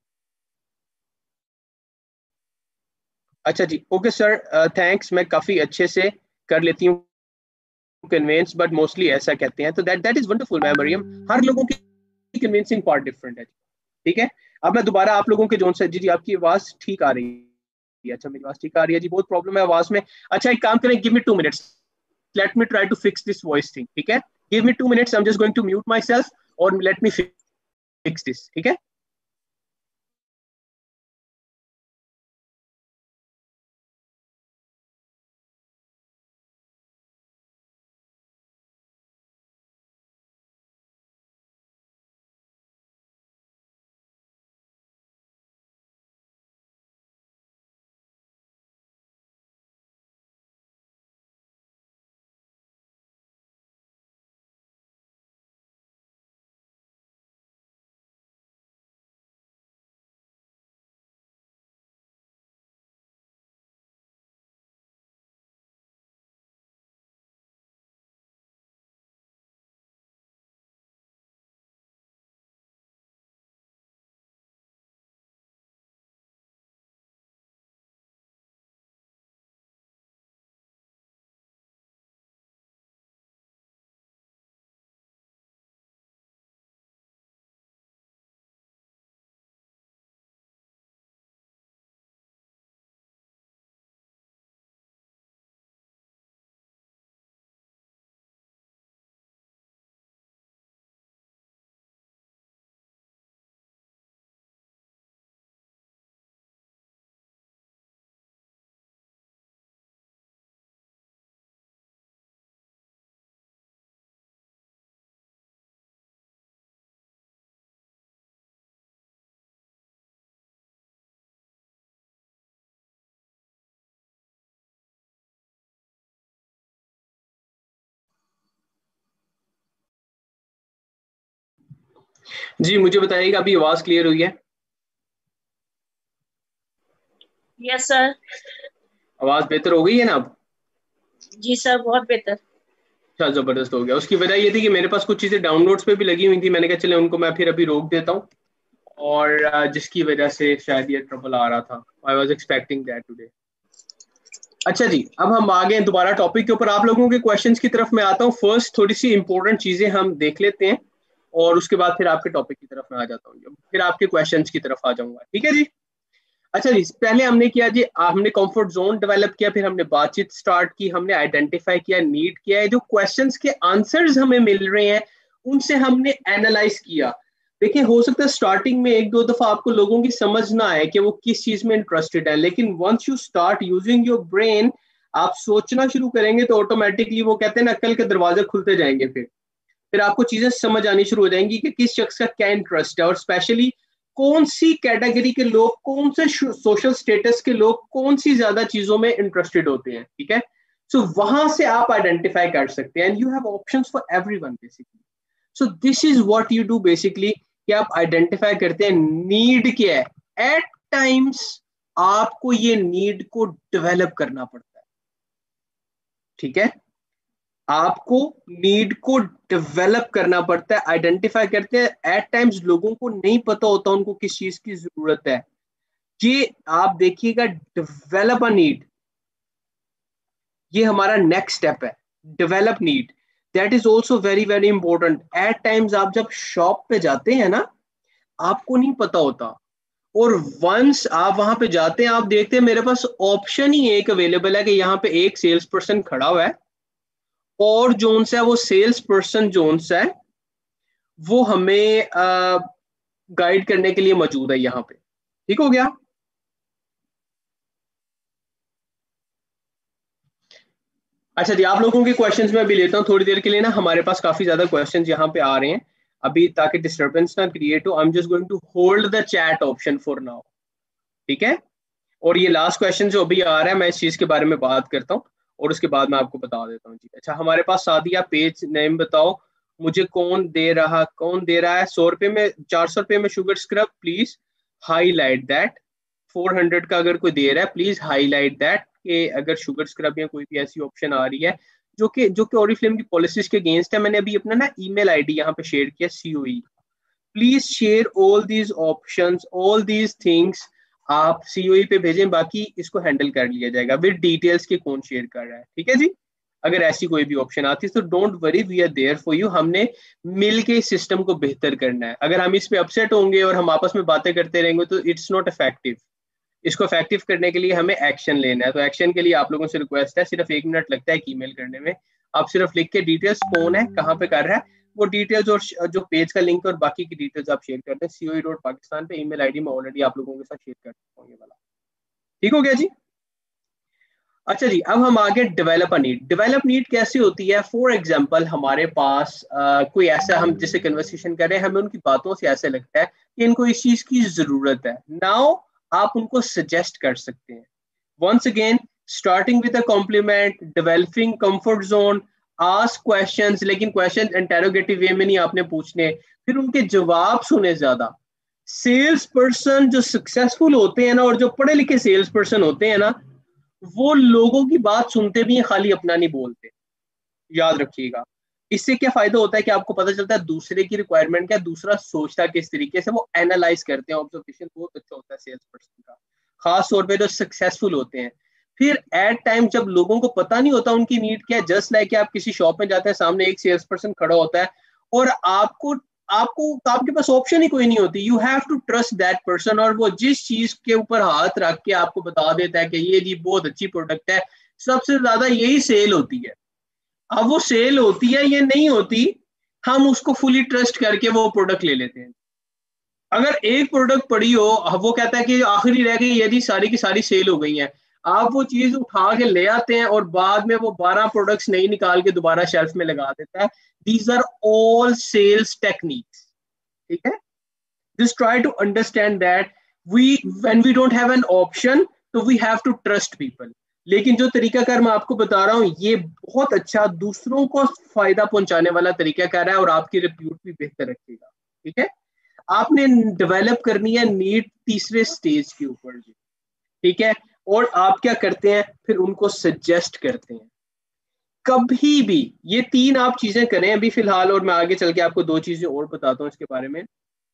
अच्छा जी, ओके सर, थैंक्स। मैं काफी अच्छे से कर लेती हूँ कन्वेंस, बट मोस्टली ऐसा कहते हैं, तो that is wonderful ma'am Mariam. हर लोगों की कन्विंसिंग पार्ट डिफरेंट है। ठीक है, अब मैं दोबारा आप लोगों के जोन से, जी आपकी आवाज ठीक आ रही है? अच्छा, मेरी आवाज ठीक आ रही है जी, बहुत प्रॉब्लम है आवाज में। अच्छा, एक काम करें, give me 2 minutes, let me try to fix this voice thing. ठीक है, give me 2 minutes, I am just going to mute myself और लेट मी फिक्स दिस। ठीक है। जी मुझे बताइएगा, अभी आवाज क्लियर हुई है? Yes sir. आवाज बेहतर हो गई है ना अब? जी सर, बहुत बेहतर। अच्छा, जबरदस्त हो गया। उसकी वजह ये थी कि मेरे पास कुछ चीजें डाउनलोड्स पे भी लगी हुई थी, मैंने कहा चले उनको मैं फिर अभी रोक देता हूँ, और जिसकी वजह से शायद ये ट्रबल आ रहा था। I was expecting that today. अच्छा जी, अब हम आ गए हैं दोबारा टॉपिक के ऊपर। आप लोगों के क्वेश्चंस की तरफ मैं आता हूँ। फर्स्ट थोड़ी सी इंपॉर्टेंट चीजें हम देख लेते हैं, और उसके बाद फिर आपके टॉपिक की तरफ मैं आ जाता हूँ, फिर आपके क्वेश्चंस की तरफ आ जाऊंगा। ठीक है जी। अच्छा जी, पहले हमने किया जी, हमने कंफर्ट जोन डेवलप किया, फिर हमने बातचीत स्टार्ट की, हमने आइडेंटिफाई किया, नीड किया है, जो क्वेश्चंस के आंसर्स हमें मिल रहे हैं उनसे हमने एनालाइज किया। देखिए, हो सकता है स्टार्टिंग में एक दो दफा आपको लोगों की समझ ना आए कि वो किस चीज में इंटरेस्टेड है, लेकिन once you start using your brain, आप सोचना शुरू करेंगे तो ऑटोमेटिकली वो कहते हैं ना, अक्ल के दरवाजे खुलते जाएंगे। फिर आपको चीजें समझ आनी शुरू हो जाएंगी कि किस शख्स का क्या इंटरेस्ट है, और स्पेशली कौन सी कैटेगरी के लोग, कौन से सोशल स्टेटस के लोग कौन सी ज्यादा चीजों में इंटरेस्टेड होते हैं। ठीक है, सो वहां से आप आइडेंटिफाई कर सकते हैं, and you have options for everyone basically. So this is what you do basically, कि आप आइडेंटिफाई करते हैं नीड क्या है। एट टाइम्स आपको ये नीड को डेवलप करना पड़ता है। ठीक है, आपको नीड को डेवलप करना पड़ता है, आइडेंटिफाई करते हैं। एट टाइम्स लोगों को नहीं पता होता उनको किस चीज की जरूरत है। ये आप देखिएगा, डेवलप अ नीड, ये हमारा नेक्स्ट स्टेप है। Develop need, that is also very very important. At times आप जब शॉप पे जाते हैं ना, आपको नहीं पता होता, और वंस आप वहां पे जाते हैं, आप देखते हैं मेरे पास ऑप्शन ही एक अवेलेबल है कि यहाँ पे एक सेल्स पर्सन खड़ा हुआ है, और जोन सा है वो सेल्स पर्सन जोन सा है, वो हमें गाइड करने के लिए मौजूद है यहाँ पे। ठीक हो गया? अच्छा जी, आप लोगों के क्वेश्चंस में भी लेता हूँ थोड़ी देर के लिए ना, हमारे पास काफी ज्यादा क्वेश्चंस यहाँ पे आ रहे हैं। अभी, ताकि डिस्टर्बेंस ना क्रिएट हो, I am just going to hold the chat option for now, ठीक है। और ये लास्ट क्वेश्चन जो अभी आ रहा है, मैं इस चीज के बारे में बात करता हूँ और उसके बाद मैं आपको बता देता हूँ जी। अच्छा, हमारे पास सादिया, पेज नेम बताओ मुझे, कौन दे रहा है 100 रुपए में, 400 रुपए में sugar scrub, please highlight that. 400 का अगर कोई दे रहा है, प्लीज हाईलाइट दैट, कि अगर शुगर स्क्रब या कोई भी ऐसी ऑप्शन आ रही है जो कि ओरिफ्लेम की पॉलिसीज के अगेंस्ट है। मैंने अभी अपना ना ईमेल आईडी यहाँ पे शेयर किया, COE, please share all these options, all these things, आप COE पे भेजें, बाकी इसको हैंडल कर लिया जाएगा विद डिटेल्स के कौन शेयर कर रहा है, ठीक है जी। अगर ऐसी कोई भी ऑप्शन आती है तो don't worry, we are there for you. हमने मिल के इस सिस्टम को बेहतर करना है। अगर हम इस पे अपसेट होंगे और हम आपस में बातें करते रहेंगे तो इट्स नॉट इफेक्टिव। इसको इफेक्टिव करने के लिए हमें एक्शन लेना है। तो एक्शन के लिए आप लोगों से रिक्वेस्ट है, सिर्फ 1 मिनट लगता है ईमेल करने में। आप सिर्फ लिख के डिटेल्स, कौन है, कहाँ पे कर रहा है, वो डिटेल्स और जो पेज का लिंक और बाकी की डिटेल्स आप शेयर कर दें COE.Pakistan पे। ईमेल आईडी में ऑलरेडी आप लोगों के साथ शेयर कर चुका हूं ये वाला, ठीक हो गया जी। अच्छा जी, अब हम आगे डेवलप नीड। डेवलप नीड कैसे होती है? फॉर एग्जांपल, हमारे पास कोई ऐसा, हम जिससे कन्वर्सेशन कर रहे हैं, हमें उनकी बातों से ऐसे लगता है कि इनको इस चीज की जरूरत है। नाउ आप उनको सजेस्ट कर सकते हैं। Once again, starting with a compliment, developing comfort zone, ask questions, लेकिन क्वेश्चन इंटेरोगेटिव वे में नहीं आपने पूछने, फिर उनके जवाब सुने ज्यादा। सेल्स पर्सन जो सक्सेसफुल होते हैं ना, और जो पढ़े लिखे सेल्स पर्सन होते हैं ना, वो लोगों की बात सुनते भी हैं, खाली अपना नहीं बोलते। याद रखिएगा। इससे क्या फायदा होता है कि आपको पता चलता है दूसरे की रिक्वायरमेंट क्या, दूसरा सोचता किस तरीके से, वो एनालाइज करते हैं। ऑब्जर्वेशन बहुत अच्छा होता है सेल्स पर्सन का, खास तौर पे जो सक्सेसफुल होते हैं। फिर एट टाइम जब लोगों को पता नहीं होता उनकी नीड क्या है, जस्ट लाइक आप किसी शॉप में जाते हैं, सामने एक सेल्स पर्सन खड़ा होता है और आपको आपको आपके पास ऑप्शन ही कोई नहीं होती। You have to trust that person, और वो जिस चीज के ऊपर हाथ रख के आपको बता देता है कि ये जी बहुत अच्छी प्रोडक्ट है, सबसे ज्यादा यही सेल होती है। अब वो सेल होती है या नहीं होती, हम उसको फुली ट्रस्ट करके वो प्रोडक्ट ले लेते हैं। अगर एक प्रोडक्ट पड़ी हो, वो कहता है कि आखिरी रह गई, यदि सारी की सारी सेल हो गई हैं, आप वो चीज उठा के ले आते हैं और बाद में वो 12 प्रोडक्ट्स नहीं निकाल के दोबारा शेल्फ में लगा देता है। These are all sales techniques, ठीक है। just try to understand that we when we don't have an option, तो we have to trust people। लेकिन जो तरीकाकार मैं आपको बता रहा हूँ, ये बहुत अच्छा दूसरों को फायदा पहुंचाने वाला तरीकाकार है और आपकी रिप्यूट भी बेहतर रखेगा, ठीक है। आपने डेवलप करनी है नीड तीसरे स्टेज के ऊपर जी, ठीक है। और आप क्या करते हैं, फिर उनको सजेस्ट करते हैं। कभी भी ये 3 आप चीजें करें अभी फिलहाल, और मैं आगे चल के आपको 2 चीजें और बताता हूँ इसके बारे में।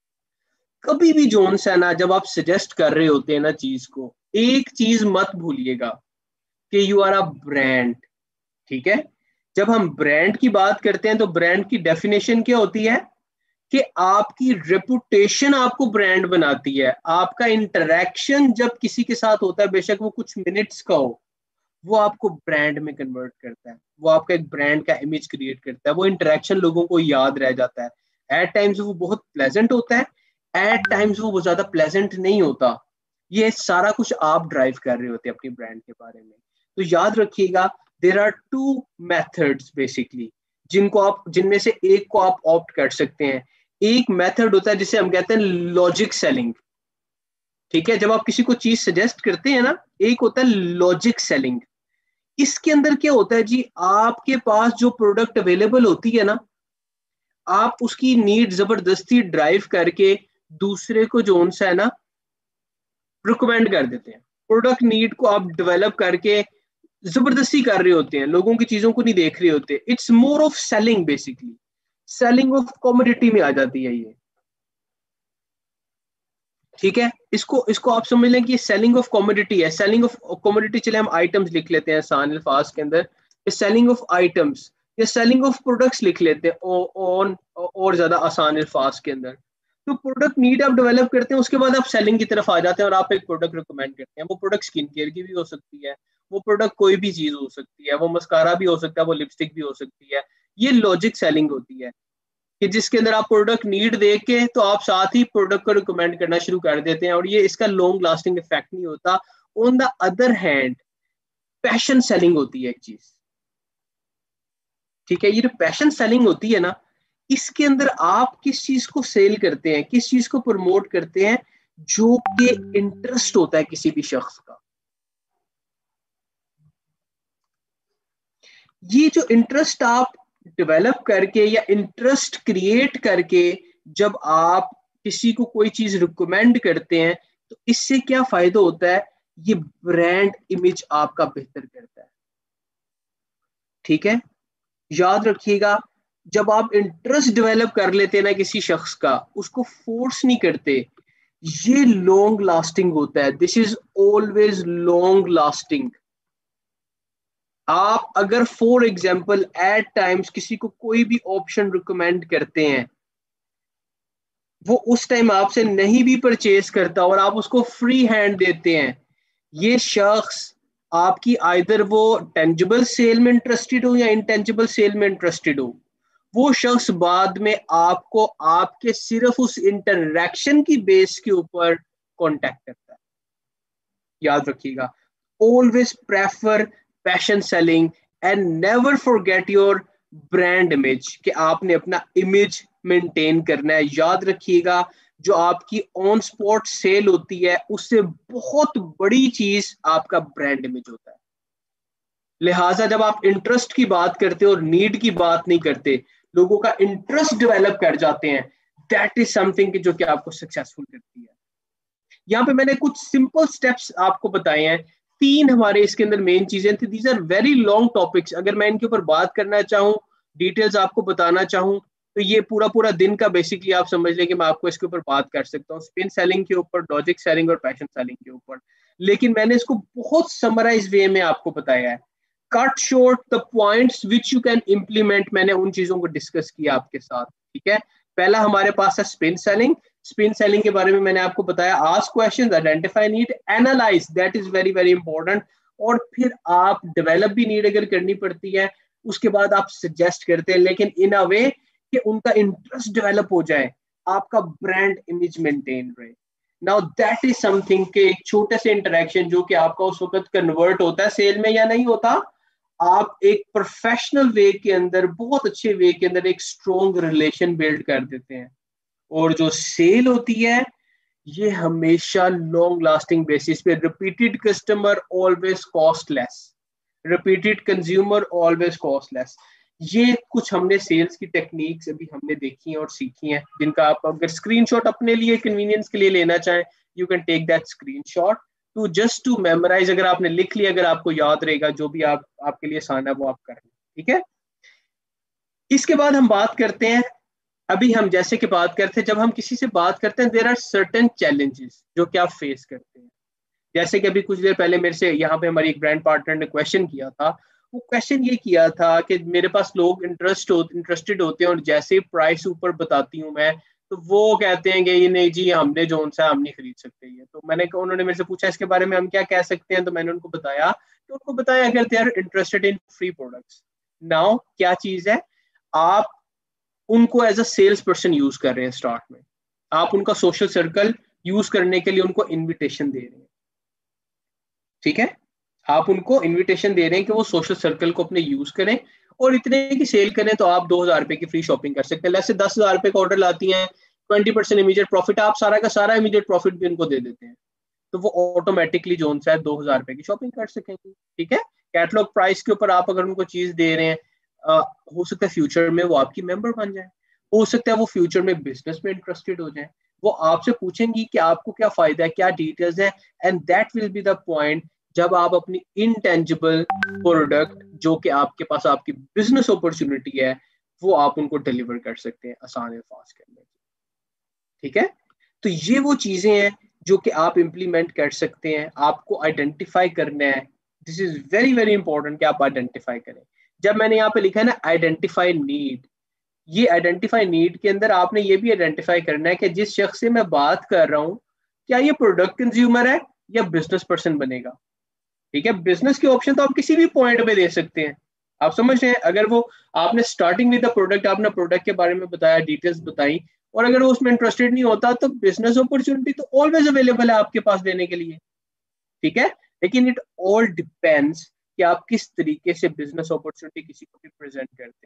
कभी भी जोन से ना, जब आप सजेस्ट कर रहे होते हैं ना चीज को, एक चीज मत भूलिएगा कि यू आर अ ब्रांड, ठीक है। जब हम ब्रांड की बात करते हैं तो ब्रांड की डेफिनेशन क्या होती है कि आपकी रेपुटेशन आपको ब्रांड बनाती है। आपका इंटरेक्शन जब किसी के साथ होता है, बेशक वो कुछ मिनट्स का हो, वो आपको ब्रांड में कन्वर्ट करता है। वो आपका एक ब्रांड का इमेज क्रिएट करता है। वो इंटरेक्शन लोगों को याद रह जाता है। एट टाइम्स वो बहुत प्लेजेंट होता है, एट टाइम्स वो ज्यादा प्लेजेंट नहीं होता। ये सारा कुछ आप ड्राइव कर रहे होते हैं अपनी ब्रांड के बारे में। तो याद रखिएगा, देर आर 2 मेथड्स बेसिकली, जिनमें से एक को आप ऑप्ट कर सकते हैं। एक मेथड होता है जिसे हम कहते हैं लॉजिक सेलिंग, ठीक है। जब आप किसी को चीज सजेस्ट करते हैं ना, एक होता है लॉजिक सेलिंग। इसके अंदर क्या होता है जी, आपके पास जो प्रोडक्ट अवेलेबल होती है ना, आप उसकी नीड जबरदस्ती ड्राइव करके दूसरे को जो है ना रिकमेंड कर देते हैं। प्रोडक्ट नीड को आप डेवलप करके जबरदस्ती कर रहे होते हैं, लोगों की चीजों को नहीं देख रहे होते। It's more of selling, basically selling of commodity में आ जाती है ये, ठीक है। इसको इसको आप समझ लें कि सेलिंग ऑफ कमोडिटी है। सेलिंग ऑफ कमोडिटी, चले हम आइटम्स लिख लेते हैं आसान अल्फाज के अंदर, सेलिंग ऑफ आइटम्स या सेलिंग ऑफ प्रोडक्ट्स लिख लेते हैं ऑन और ज्यादा आसान अल्फाज के अंदर। तो प्रोडक्ट नीड आप डेवलप करते हैं, उसके बाद आप सेलिंग की तरफ आ जाते हैं और आप एक प्रोडक्ट रिकमेंड करते हैं। वो प्रोडक्ट स्किन केयर की भी हो सकती है, वो प्रोडक्ट कोई भी चीज हो सकती है, वो मस्कारा भी हो सकता है, वो लिपस्टिक भी हो सकती है। ये लॉजिक सेलिंग होती है कि जिसके अंदर आप प्रोडक्ट नीड देख के तो आप साथ ही प्रोडक्ट को रिकमेंड करना शुरू कर देते हैं, और ये इसका लॉन्ग लास्टिंग इफेक्ट नहीं होता। On the other hand, passion selling होती है एक चीज, ठीक है। ये जो पैशन सेलिंग होती है ना, इसके अंदर आप किस चीज को सेल करते हैं, किस चीज को प्रमोट करते हैं, जो कि इंटरेस्ट होता है किसी भी शख्स का। ये जो इंटरेस्ट आप डेवलप करके या इंटरेस्ट क्रिएट करके जब आप किसी को कोई चीज रिकमेंड करते हैं, तो इससे क्या फायदा होता है, ये ब्रांड इमेज आपका बेहतर करता है। ठीक है, याद रखिएगा, जब आप इंटरेस्ट डेवलप कर लेते हैं ना किसी शख्स का, उसको फोर्स नहीं करते, ये लॉन्ग लास्टिंग होता है। This is always long lasting. आप अगर फॉर एग्जाम्पल एट टाइम्स किसी को कोई भी ऑप्शन रिकमेंड करते हैं, वो उस टाइम आपसे नहीं भी परचेज करता और आप उसको फ्री हैंड देते हैं, ये शख्स आपकी आइदर वो टेंजिबल सेल में इंटरेस्टेड हो या इंटेंजिबल सेल में इंटरेस्टेड हो, वो शख्स बाद में आपको आपके सिर्फ उस इंटरैक्शन की बेस के ऊपर कांटेक्ट करता है। याद रखिएगा, always prefer passion selling and never forget your brand image, कि आपने अपना इमेज मेंटेन करना है। याद रखिएगा, जो आपकी ऑन स्पॉट सेल होती है उससे बहुत बड़ी चीज आपका ब्रांड इमेज होता है। लिहाजा जब आप इंटरेस्ट की बात करते हो और नीड की बात नहीं करते, लोगों का इंटरेस्ट डेवलप कर जाते हैं, दैट इज समथिंग जो कि आपको सक्सेसफुल करती है। यहाँ पे मैंने कुछ सिंपल स्टेप्स आपको बताए हैं, तीन हमारे इसके अंदर मेन चीजें थी। These are very long topics, अगर मैं इनके ऊपर बात करना चाहूँ, डिटेल्स आपको बताना चाहूँ, तो ये पूरा पूरा दिन का बेसिकली आप समझ लें कि मैं आपको इसके ऊपर बात कर सकता हूँ, स्पिन सेलिंग के ऊपर, लॉजिक सेलिंग और पैशन सेलिंग के ऊपर। लेकिन मैंने इसको बहुत समराइज वे में आपको बताया है, cut short the points which you can implement. मैंने उन चीजों को डिस्कस किया आपके साथ। ठीक है, पहला हमारे पास है स्पिन सेलिंग। स्पिन सेलिंग के बारे में मैंने आपको बताया, ask questions, identify need, analyse, that is very very important. और फिर आप डेवलप भी नीड अगर करनी पड़ती है, उसके बाद आप सजेस्ट करते हैं, लेकिन इन अ वे कि उनका इंटरेस्ट डेवलप हो जाए, आपका ब्रांड इमेज मेंटेन रहे। नाउ दैट इज समथिंग के एक छोटे से इंटरेक्शन जो कि आपका उस वक्त कन्वर्ट होता है सेल में या नहीं होता, आप एक प्रोफेशनल वे के अंदर, बहुत अच्छे वे के अंदर एक स्ट्रॉन्ग रिलेशन बिल्ड कर देते हैं। और जो सेल होती है, ये हमेशा लॉन्ग लास्टिंग बेसिस पे, repeated customer always costless, repeated consumer always costless. ये कुछ हमने सेल्स की टेक्निक्स अभी हमने देखी हैं और सीखी हैं, जिनका आप अगर स्क्रीनशॉट अपने लिए कन्वीनियंस के लिए लेना चाहें, you can take that screenshot to just to memorise. अगर आपने लिख लिया, अगर आपको याद रहेगा, जो भी आप आपके लिए आसान है वो आप करें। ठीक है, इसके बाद हम बात करते हैं, अभी हम जैसे कि बात करते हैं, जब हम किसी से बात करते हैं, देयर आर सर्टेन चैलेंजेस जो कि आप फेस करते हैं। जैसे कि अभी कुछ देर पहले मेरे से यहाँ पे हमारी एक ब्रांड पार्टनर ने क्वेश्चन किया था। वो क्वेश्चन ये किया था कि मेरे पास लोग इंटरेस्टेड होते हैं और जैसे ही प्राइस ऊपर बताती हूँ मैं, तो वो कहते हैं कि ये नहीं जी, हमने जो सा हम नहीं खरीद सकते ये। तो उन्होंने मेरे से पूछा इसके बारे में हम क्या कह सकते हैं, तो मैंने उनको बताया अगर they are interested in free products, now क्या चीज है, आप उनको as a sales person use कर रहे हैं। स्टार्ट में आप उनका सोशल सर्कल यूज करने के लिए उनको इनविटेशन दे रहे हैं। ठीक है, आप उनको इनविटेशन दे रहे हैं कि वो सोशल सर्कल को अपने यूज करें और इतने की सेल करें, तो आप 2,000 रुपए की फ्री शॉपिंग कर सकते हैं। जैसे 10,000 रुपए का ऑर्डर लाती हैं, 20% इमीडिएट प्रॉफिट, आप सारा का सारा इमीडिएट प्रॉफिट भी उनको दे देते हैं, तो वो ऑटोमेटिकली जो उनसे है 2,000 रुपए की शॉपिंग कर सकेंगे। ठीक है, कैटलॉग प्राइस के ऊपर आप अगर उनको चीज दे रहे हैं, हो सकता है फ्यूचर में वो आपकी मेंबर बन जाए, हो सकता है वो फ्यूचर में बिजनेस में इंटरेस्टेड हो जाए, वो आपसे पूछेंगी कि आपको क्या फायदा है, क्या डिटेल्स है, and that will be the point जब आप अपनी इनटेंजिबल प्रोडक्ट जो कि आपके पास आपकी बिजनेस अपॉर्चुनिटी है, वो आप उनको डिलीवर कर सकते हैं आसान और फास्ट करने। ठीक है, तो ये वो चीजें हैं जो कि आप इंप्लीमेंट कर सकते हैं। आपको आइडेंटिफाई करना है, this is very very important कि आप आइडेंटिफाई करें। जब मैंने यहाँ पे लिखा है ना आइडेंटिफाई नीड, ये आइडेंटिफाई नीड के अंदर आपने ये भी आइडेंटिफाई करना है कि जिस शख्स से मैं बात कर रहा हूँ, क्या ये प्रोडक्ट कंज्यूमर है या बिजनेस पर्सन बनेगा। ठीक है, बिजनेस के ऑप्शन तो आप किसी भी पॉइंट पे दे सकते हैं, आप समझ रहे हैं। अगर वो आपने स्टार्टिंग विद द प्रोडक्ट, आपने प्रोडक्ट के बारे में बताया, डिटेल्स बताई, और अगर वो उसमें इंटरेस्टेड नहीं होता, तो बिजनेस अपॉर्चुनिटी तो ऑलवेज अवेलेबल है आपके पास देने के लिए। ठीक है, लेकिन इट ऑल डिपेंड्स कि आप किस तरीके से बिजनेस अपॉर्चुनिटी किसी को भी प्रेजेंट करते हैं।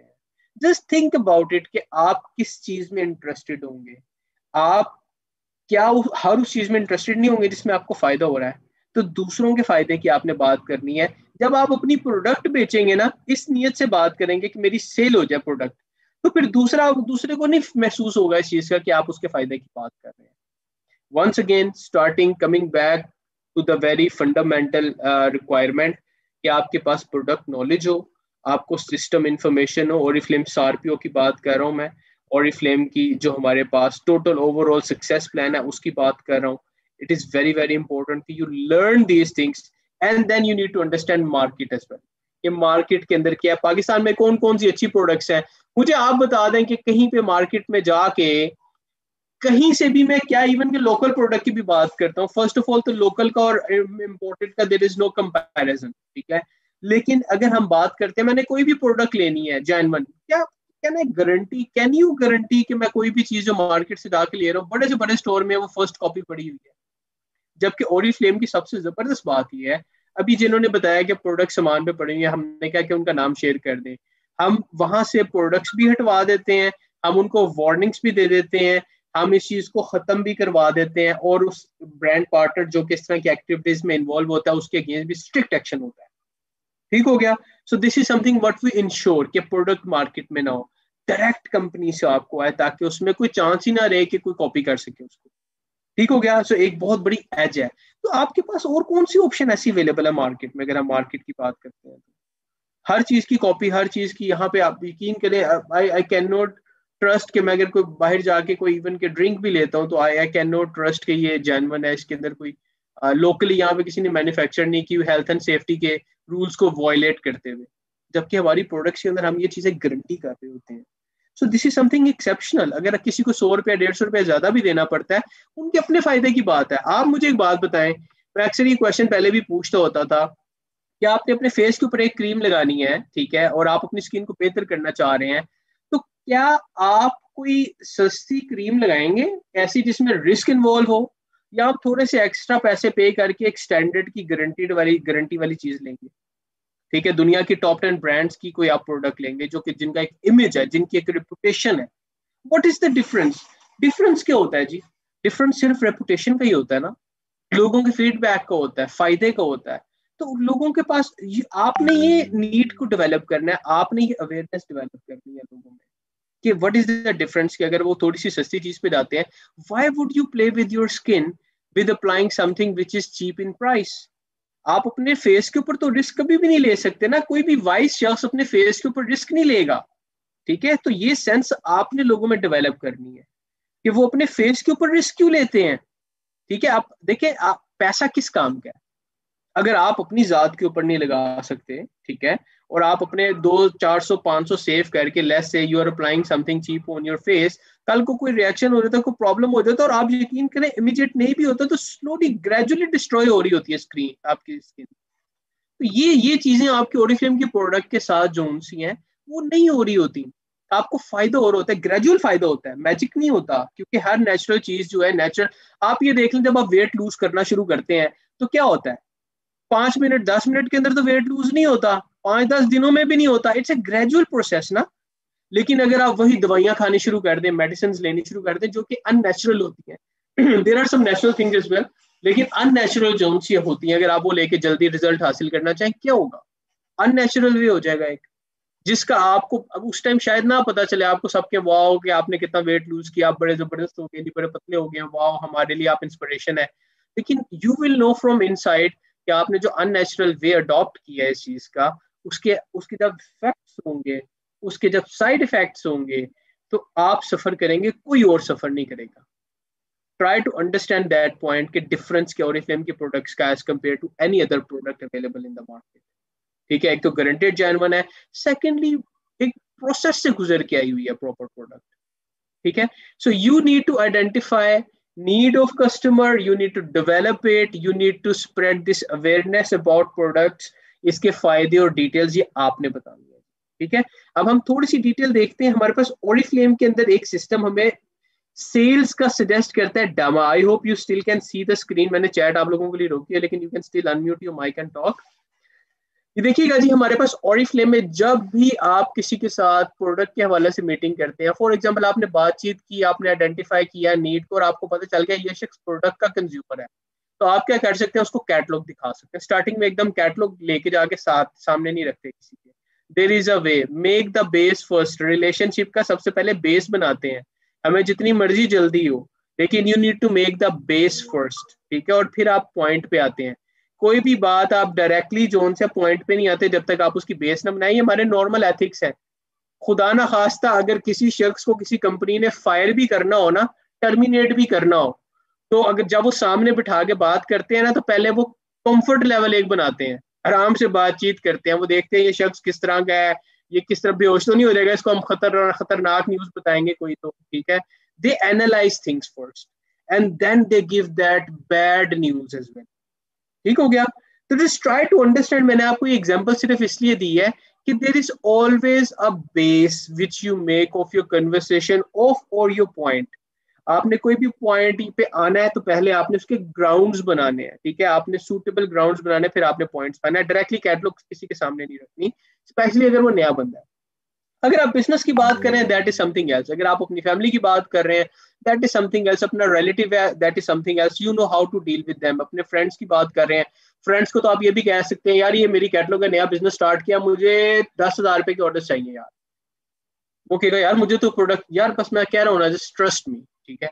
जस्ट थिंक अबाउट इट कि आप किस चीज में इंटरेस्टेड होंगे। आप क्या हर उस चीज में इंटरेस्टेड नहीं होंगे जिसमें आपको फायदा हो रहा है। तो दूसरों के फायदे की आपने बात करनी है। जब आप अपनी प्रोडक्ट बेचेंगे ना, इस नियत से बात करेंगे कि मेरी सेल हो जाए प्रोडक्ट, तो फिर दूसरे को नहीं महसूस होगा इस चीज का कि आप उसके फायदे की बात कर रहे हैं। once again starting coming back to the very fundamental requirement कि आपके पास प्रोडक्ट नॉलेज हो, आपको सिस्टम इंफॉर्मेशन हो। ओरिफ्लेम सार्पियो की बात कर रहा हूँ मैं, ओरिफ्लेम की जो हमारे पास टोटल ओवरऑल सक्सेस प्लान है उसकी बात कर रहा हूँ। It is very very important कि you learn these things and then you need to understand market as well. कि मार्केट के अंदर क्या है, पाकिस्तान में कौन कौन सी अच्छी प्रोडक्ट्स हैं। मुझे आप बता दें कि कहीं पे मार्केट में जाके कहीं से भी मैं क्या इवन के लोकल प्रोडक्ट की भी बात करता हूँ। फर्स्ट ऑफ ऑल तो लोकल का और इम्पोर्टेड का देयर इज नो कंपैरिजन, ठीक है। लेकिन अगर हम बात करते हैं, मैंने कोई भी प्रोडक्ट लेनी है जेन्युइन, क्या कैन यू गारंटी कि मैं कोई भी चीज जो मार्केट से जाके ले रहा हूँ, बड़े से बड़े स्टोर में वो फर्स्ट कॉपी पड़ी हुई है। जबकि ओरिफ्लेम की सबसे जबरदस्त बात यह है, अभी जिन्होंने बताया कि प्रोडक्ट सामान पे पड़े हुए हैं, हमने कहा कि उनका नाम शेयर कर दें। हम वहां से प्रोडक्ट्स भी हटवा देते हैं, हम उनको वार्निंग्स भी दे देते हैं, हम इस चीज को खत्म भी करवा देते हैं, और उस ब्रांड पार्टनर जो कि इस तरह की एक्टिविटीज में इन्वॉल्व होता है उसके अगेंस्ट भी स्ट्रिक्ट एक्शन होता है। ठीक हो गया। So this is something what we ensure कि प्रोडक्ट मार्केट में ना हो, डायरेक्ट कंपनी से आपको आए, ताकि उसमें कोई चांस ही ना रहे कि कोई कॉपी कर सके उसको। ठीक हो गया। सो एक बहुत बड़ी एज है। तो आपके पास और कौन सी ऑप्शन ऐसी अवेलेबल है मार्केट में? अगर हम मार्केट की बात करते हैं तो हर चीज की कॉपी, हर चीज की यहाँ पे आप यकीन करें, आई कैन नॉट ट्रस्ट कि मैं अगर कोई बाहर जाके कोई इवन के ड्रिंक भी लेता हूँ तो आई कैन नॉट ट्रस्ट कि ये जेन्युइन है, इसके अंदर कोई लोकली यहाँ पे किसी ने मैन्युफैक्चर नहीं की हेल्थ एंड सेफ्टी के रूल्स को वायलेट करते हुए, जबकि हमारी प्रोडक्ट्स के अंदर हम ये चीजें गारंटी कर रहे होते हैं। So this is something exceptional. अगर किसी को 100 रुपया 150 रुपया ज्यादा भी देना पड़ता है, उनके अपने फायदे की बात है। आप मुझे एक बात बताएं, मैं अक्सर ये क्वेश्चन पहले भी पूछता होता था कि आपने अपने फेस के ऊपर एक क्रीम लगानी है, ठीक है, और आप अपनी स्किन को बेहतर करना चाह रहे हैं, तो क्या आप कोई सस्ती क्रीम लगाएंगे ऐसी जिसमें रिस्क इन्वॉल्व हो, या आप थोड़े से एक्स्ट्रा पैसे पे करके एक स्टैंडर्ड की गारंटी वाली चीज लेंगे? ठीक है, दुनिया की टॉप 10 ब्रांड्स की कोई आप प्रोडक्ट लेंगे जो कि जिनका एक इमेज है, जिनकी एक रेपुटेशन है। What is the difference? Difference क्या होता है जी? डिफरेंस सिर्फ रेपुटेशन का ही होता है ना, लोगों के फीडबैक का होता है, फायदे का होता है। तो लोगों के पास आपने ये नीड को डेवलप करना है, आपने ये अवेयरनेस डेवलप करनी है लोगों में कि व्हाट इज द डिफरेंस। कि अगर वो थोड़ी सी सस्ती चीज पे जाते हैं, why would you play with your skin with applying something which is cheap in price? आप अपने फेस के ऊपर तो रिस्क कभी भी नहीं ले सकते ना, कोई भी वाइज शख्स अपने फेस के ऊपर रिस्क नहीं लेगा। ठीक है, तो ये सेंस आपने लोगों में डेवलप करनी है कि वो अपने फेस के ऊपर रिस्क क्यों लेते हैं। ठीक है, आप देखें, आप पैसा किस काम का है? अगर आप अपनी जात के ऊपर नहीं लगा सकते, ठीक है, और आप अपने 200 400 500 सेव करके, let's say you are applying something cheap on your face, कल को कोई रिएक्शन हो जाता है, कोई प्रॉब्लम हो जाता है, और आप यकीन करें इमीडिएट नहीं भी होता, तो स्लोली ग्रेजुअली डिस्ट्रॉय हो रही होती है स्क्रीन, आपकी स्किन। तो ये चीजें आपके ओरिफ्लेम के प्रोडक्ट के साथ जो सी हैं वो नहीं हो रही होती। आपको फायदा और होता है, ग्रेजुअल फायदा होता है, मैजिक नहीं होता, क्योंकि हर नेचुरल चीज जो है नेचुरल। आप ये देख लें, जब आप वेट लूज करना शुरू करते हैं तो क्या होता है, 5 मिनट 10 मिनट के अंदर तो वेट लूज नहीं होता, 5-10 दिनों में भी नहीं होता। इट्स ए ग्रेजुअल प्रोसेस ना। लेकिन अगर आप वही दवाइयां खानी शुरू कर दें, मेडिसिन लेनी शुरू कर दें जो कि अननेचुरल होती हैं, there are some natural things as well, लेकिन अननेचुरल जो सी होती हैं, अगर आप वो लेके जल्दी रिजल्ट हासिल करना चाहें, क्या होगा? अननेचुरल वे हो जाएगा एक, जिसका आपको अब उस टाइम शायद ना पता चले। आपको सबके वाओ कि आपने कितना वेट लूज किया, आप बड़े जबरदस्त हो गए, बड़े पतले हो गए, वाओ हमारे लिए आप इंस्पिरेशन है। लेकिन you will know from inside कि आपने जो अननेचुरल वे अडॉप्ट किया है इस चीज का, उसके उसके जब इफेक्ट्स होंगे, उसके जब साइड इफेक्ट्स होंगे, तो आप सफर करेंगे, कोई और सफर नहीं करेगा। Try to understand that point, कि डिफरेंस क्या ओरिफ्लेम के प्रोडक्ट्स का as compare to any other product available in the market. ठीक है, एक तो गारंटेड जेन्युइन है, सेकेंडली एक प्रोसेस से गुजर के आई हुई है प्रॉपर प्रोडक्ट। ठीक है, so you need to identify need of customer, you need to develop it, you need to spread this awareness about products. इसके फायदे और डिटेल्स ये आपने बतानी है। ठीक है, अब हम थोड़ी सी डिटेल देखते हैं। हमारे पास ओरिफ्लेम के अंदर एक सिस्टम हमें सेल्स का सजेस्ट करता है, डामा। I hope you still can see the screen. मैंने चैट आप लोगों के लिए रोकी है, लेकिन you can still unmute your mic and talk. ये देखिएगा जी, हमारे पास ऑरिफ्लेम में जब भी आप किसी के साथ प्रोडक्ट के हवाले से मीटिंग करते हैं, फॉर एग्जांपल आपने बातचीत की, आपने आइडेंटिफाई किया नीड को और आपको पता चल गया ये शख्स प्रोडक्ट का कंज्यूमर है, तो आप क्या कर सकते हैं, उसको कैटलॉग दिखा सकते हैं। स्टार्टिंग में एकदम कैटलॉग लेके जाके साथ सामने नहीं रखते किसी के। There is a way, make the base first. Relationship का सबसे पहले बेस बनाते हैं, हमें जितनी मर्जी जल्दी हो, लेकिन you need to make the base first, ठीक है, और फिर आप पॉइंट पे आते हैं। कोई भी बात आप डायरेक्टली जोन से पॉइंट पे नहीं आते जब तक आप उसकी बेस ना बनाए। हमारे नॉर्मल एथिक्स है। खुदा ना खास्ता अगर किसी शख्स को किसी कंपनी ने फायर भी करना हो ना, टर्मिनेट भी करना हो, तो अगर जब वो सामने बिठा के बात करते हैं ना, तो पहले वो कंफर्ट लेवल एक बनाते हैं, आराम से बातचीत करते हैं, वो देखते हैं ये शख्स किस तरह का है, ये किस तरह बेहोश तो नहीं हो जाएगा, इसको हम खतरनाक न्यूज बताएंगे कोई, तो ठीक है। They analyse things first and then they give that bad news as well. ठीक हो गया। तो जस्ट ट्राई टू अंडरस्टैंड, मैंने आपको ये एग्जांपल सिर्फ इसलिए दी है कि there is always a base which you make of your conversation of और योर पॉइंट। आपने कोई भी पॉइंट पे आना है तो पहले आपने उसके ग्राउंड्स बनाने हैं, ठीक है, आपने सूटेबल ग्राउंड्स बनाने, फिर आपने पॉइंट्स पाना है। डायरेक्टली कैटलॉग किसी के सामने नहीं रखनी, स्पेशली अगर वो नया बंदा है। अगर आप बिजनेस की बात करें दैट इज समथिंग एल्स, अगर आप अपनी फैमिली की बात कर रहे हैं दैट इज समथिंग एल्स, अपना रिलेटिव है that is something else, you know how to deal with them. अपने फ्रेंड्स की बात कर रहे हैं, फ्रेंड्स को तो आप ये भी कह सकते हैं यार ये मेरी कैटलॉग है, नया बिजनेस स्टार्ट किया, मुझे 10,000 रुपए के ऑर्डर चाहिए यार। वो कहेगा यार मुझे तो प्रोडक्ट, यार बस मैं कह रहा हूँ ना, जस्ट ट्रस्ट मी, ठीक है।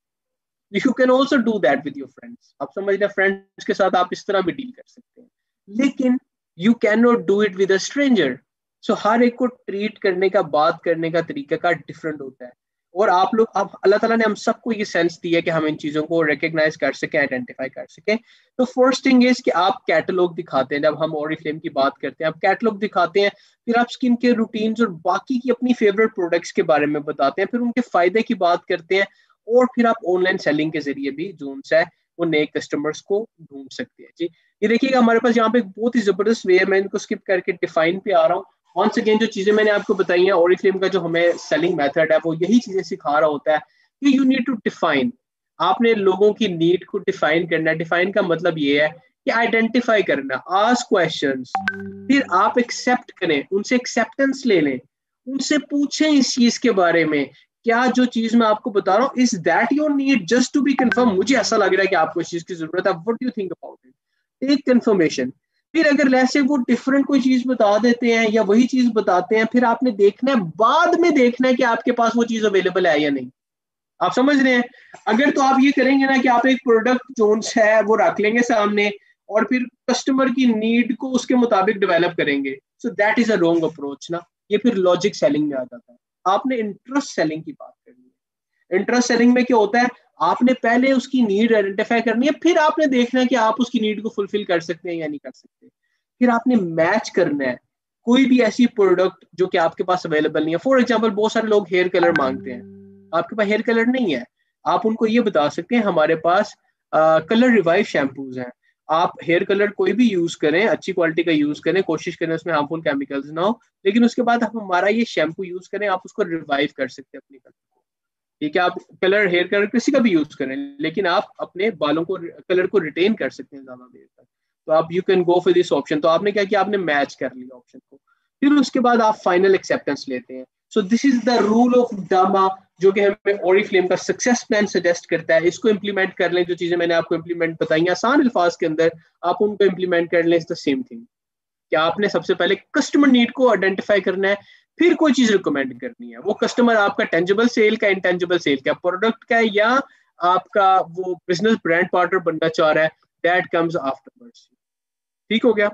You can also do that with your friends. आप समझ रहे हैं, फ्रेंड्स के साथ आप इस तरह भी डील कर सकते हैं, लेकिन you can not do it with a stranger. So हर एक को ट्रीट करने का, बात करने का तरीका का डिफरेंट होता है। और आप लोग, अब अल्लाह ताला ने हम सबको ये सेंस दिया है कि हम इन चीजों को रिकग्नाइज कर सकें, आइडेंटिफाई कर सकें। तो फर्स्ट थिंग इज कि आप कैटलॉग दिखाते हैं, जब हम ओरिफ्लेम की बात करते हैं आप कैटलॉग दिखाते हैं, फिर आप स्किन केयर रूटीन्स और बाकी की अपनी फेवरेट प्रोडक्ट्स के बारे में बताते हैं, फिर उनके फायदे की बात करते हैं, और फिर आप ऑनलाइन सेलिंग के जरिए भी जो है वो नए कस्टमर्स को ढूंढ सकते हैं जी। ये देखिएगा हमारे पास यहाँ पे एक बहुत ही जबरदस्त वे है, मैं इनको स्किप करके डिफाइन पे आ रहा हूँ। वंस अगेन जो चीजें मैंने आपको बताई हैं, ओरिफ्लेम का जो हमें सेलिंग मेथड है वो यही चीजें सिखा रहा होता है कि यू नीड टू डिफाइन। आपने लोगों की नीड को डिफाइन करना है। डिफाइन का मतलब ये है कि आइडेंटिफाई करना, आस्क क्वेश्चंस, फिर आप एक्सेप्ट करें, उनसे एक्सेप्टेंस ले लें, उनसे पूछें इस चीज के बारे में, क्या जो चीज मैं आपको बता रहा हूँ is that your need, just to be confirm, मुझे ऐसा लग रहा है कि आपको इस चीज की जरूरत है, what do you think about it, take confirmation. फिर अगर वैसे वो डिफरेंट कोई चीज बता देते हैं या वही चीज बताते हैं, फिर आपने देखना है, बाद में देखना है कि आपके पास वो चीज अवेलेबल है या नहीं। आप समझ रहे हैं। अगर तो आप ये करेंगे ना कि आप एक प्रोडक्ट जोन्स है वो रख लेंगे सामने और फिर कस्टमर की नीड को उसके मुताबिक डेवलप करेंगे, so that is a wrong approach ना। ये फिर लॉजिक सेलिंग में आ जाता है। आपने इंटरेस्ट सेलिंग की बात करनी है। इंटरेस्ट सेलिंग में क्या होता है, आपने पहले उसकी नीड आइडेंटिफाई करनी है, फिर आपने देखना है कि आप उसकी नीड को फुलफिल कर सकते हैं या नहीं कर सकते। फिर आपने मैच करना है कोई भी ऐसी प्रोडक्ट जो कि आपके पास अवेलेबल नहीं है। फॉर एग्जाम्पल बहुत सारे लोग हेयर कलर मांगते हैं, आपके पास हेयर कलर नहीं है, आप उनको ये बता सकते हैं हमारे पास कलर रिवाइव शैम्पूज हैं। आप हेयर कलर कोई भी यूज करें, अच्छी क्वालिटी का यूज करें, कोशिश करें उसमें हार्मफुल केमिकल्स ना हो, लेकिन उसके बाद आप हमारा ये शैम्पू यूज करें, आप उसको रिवाइव कर सकते हैं अपनी कलर को। ठीक है, आप कलर, हेयर कलर किसी का भी यूज करें, लेकिन आप अपने बालों को, कलर को रिटेन कर सकते हैं ज्यादा देर तक। तो आप you can go for this option. तो आपने क्या किया, आपने मैच कर लिया ऑप्शन को, फिर उसके बाद आप फाइनल एक्सेप्टेंस लेते हैं। So this is the rule of डामा, जो कि हमें ओरिफ्लेम का सक्सेस प्लान सजेस्ट करता है। इसको इंप्लीमेंट कर लें, जो चीजें मैंने आपको इंप्लीमेंट बताई आसान अल्फाज के अंदर, आप उनको इंप्लीमेंट कर लें, इज द सेम थिंग। कि आपने सबसे पहले कस्टमर नीड को आइडेंटिफाई करना है, फिर कोई चीज रिकमेंड करनी है। वो कस्टमर आपका टेंजिबल सेल का, इंटेंजिबल सेल का, प्रोडक्ट का, या आपका वो बिजनेस ब्रांड पार्टनर बनना चाह रहा है, दैट कम्स आफ्टरवर्ड्स। ठीक हो गया।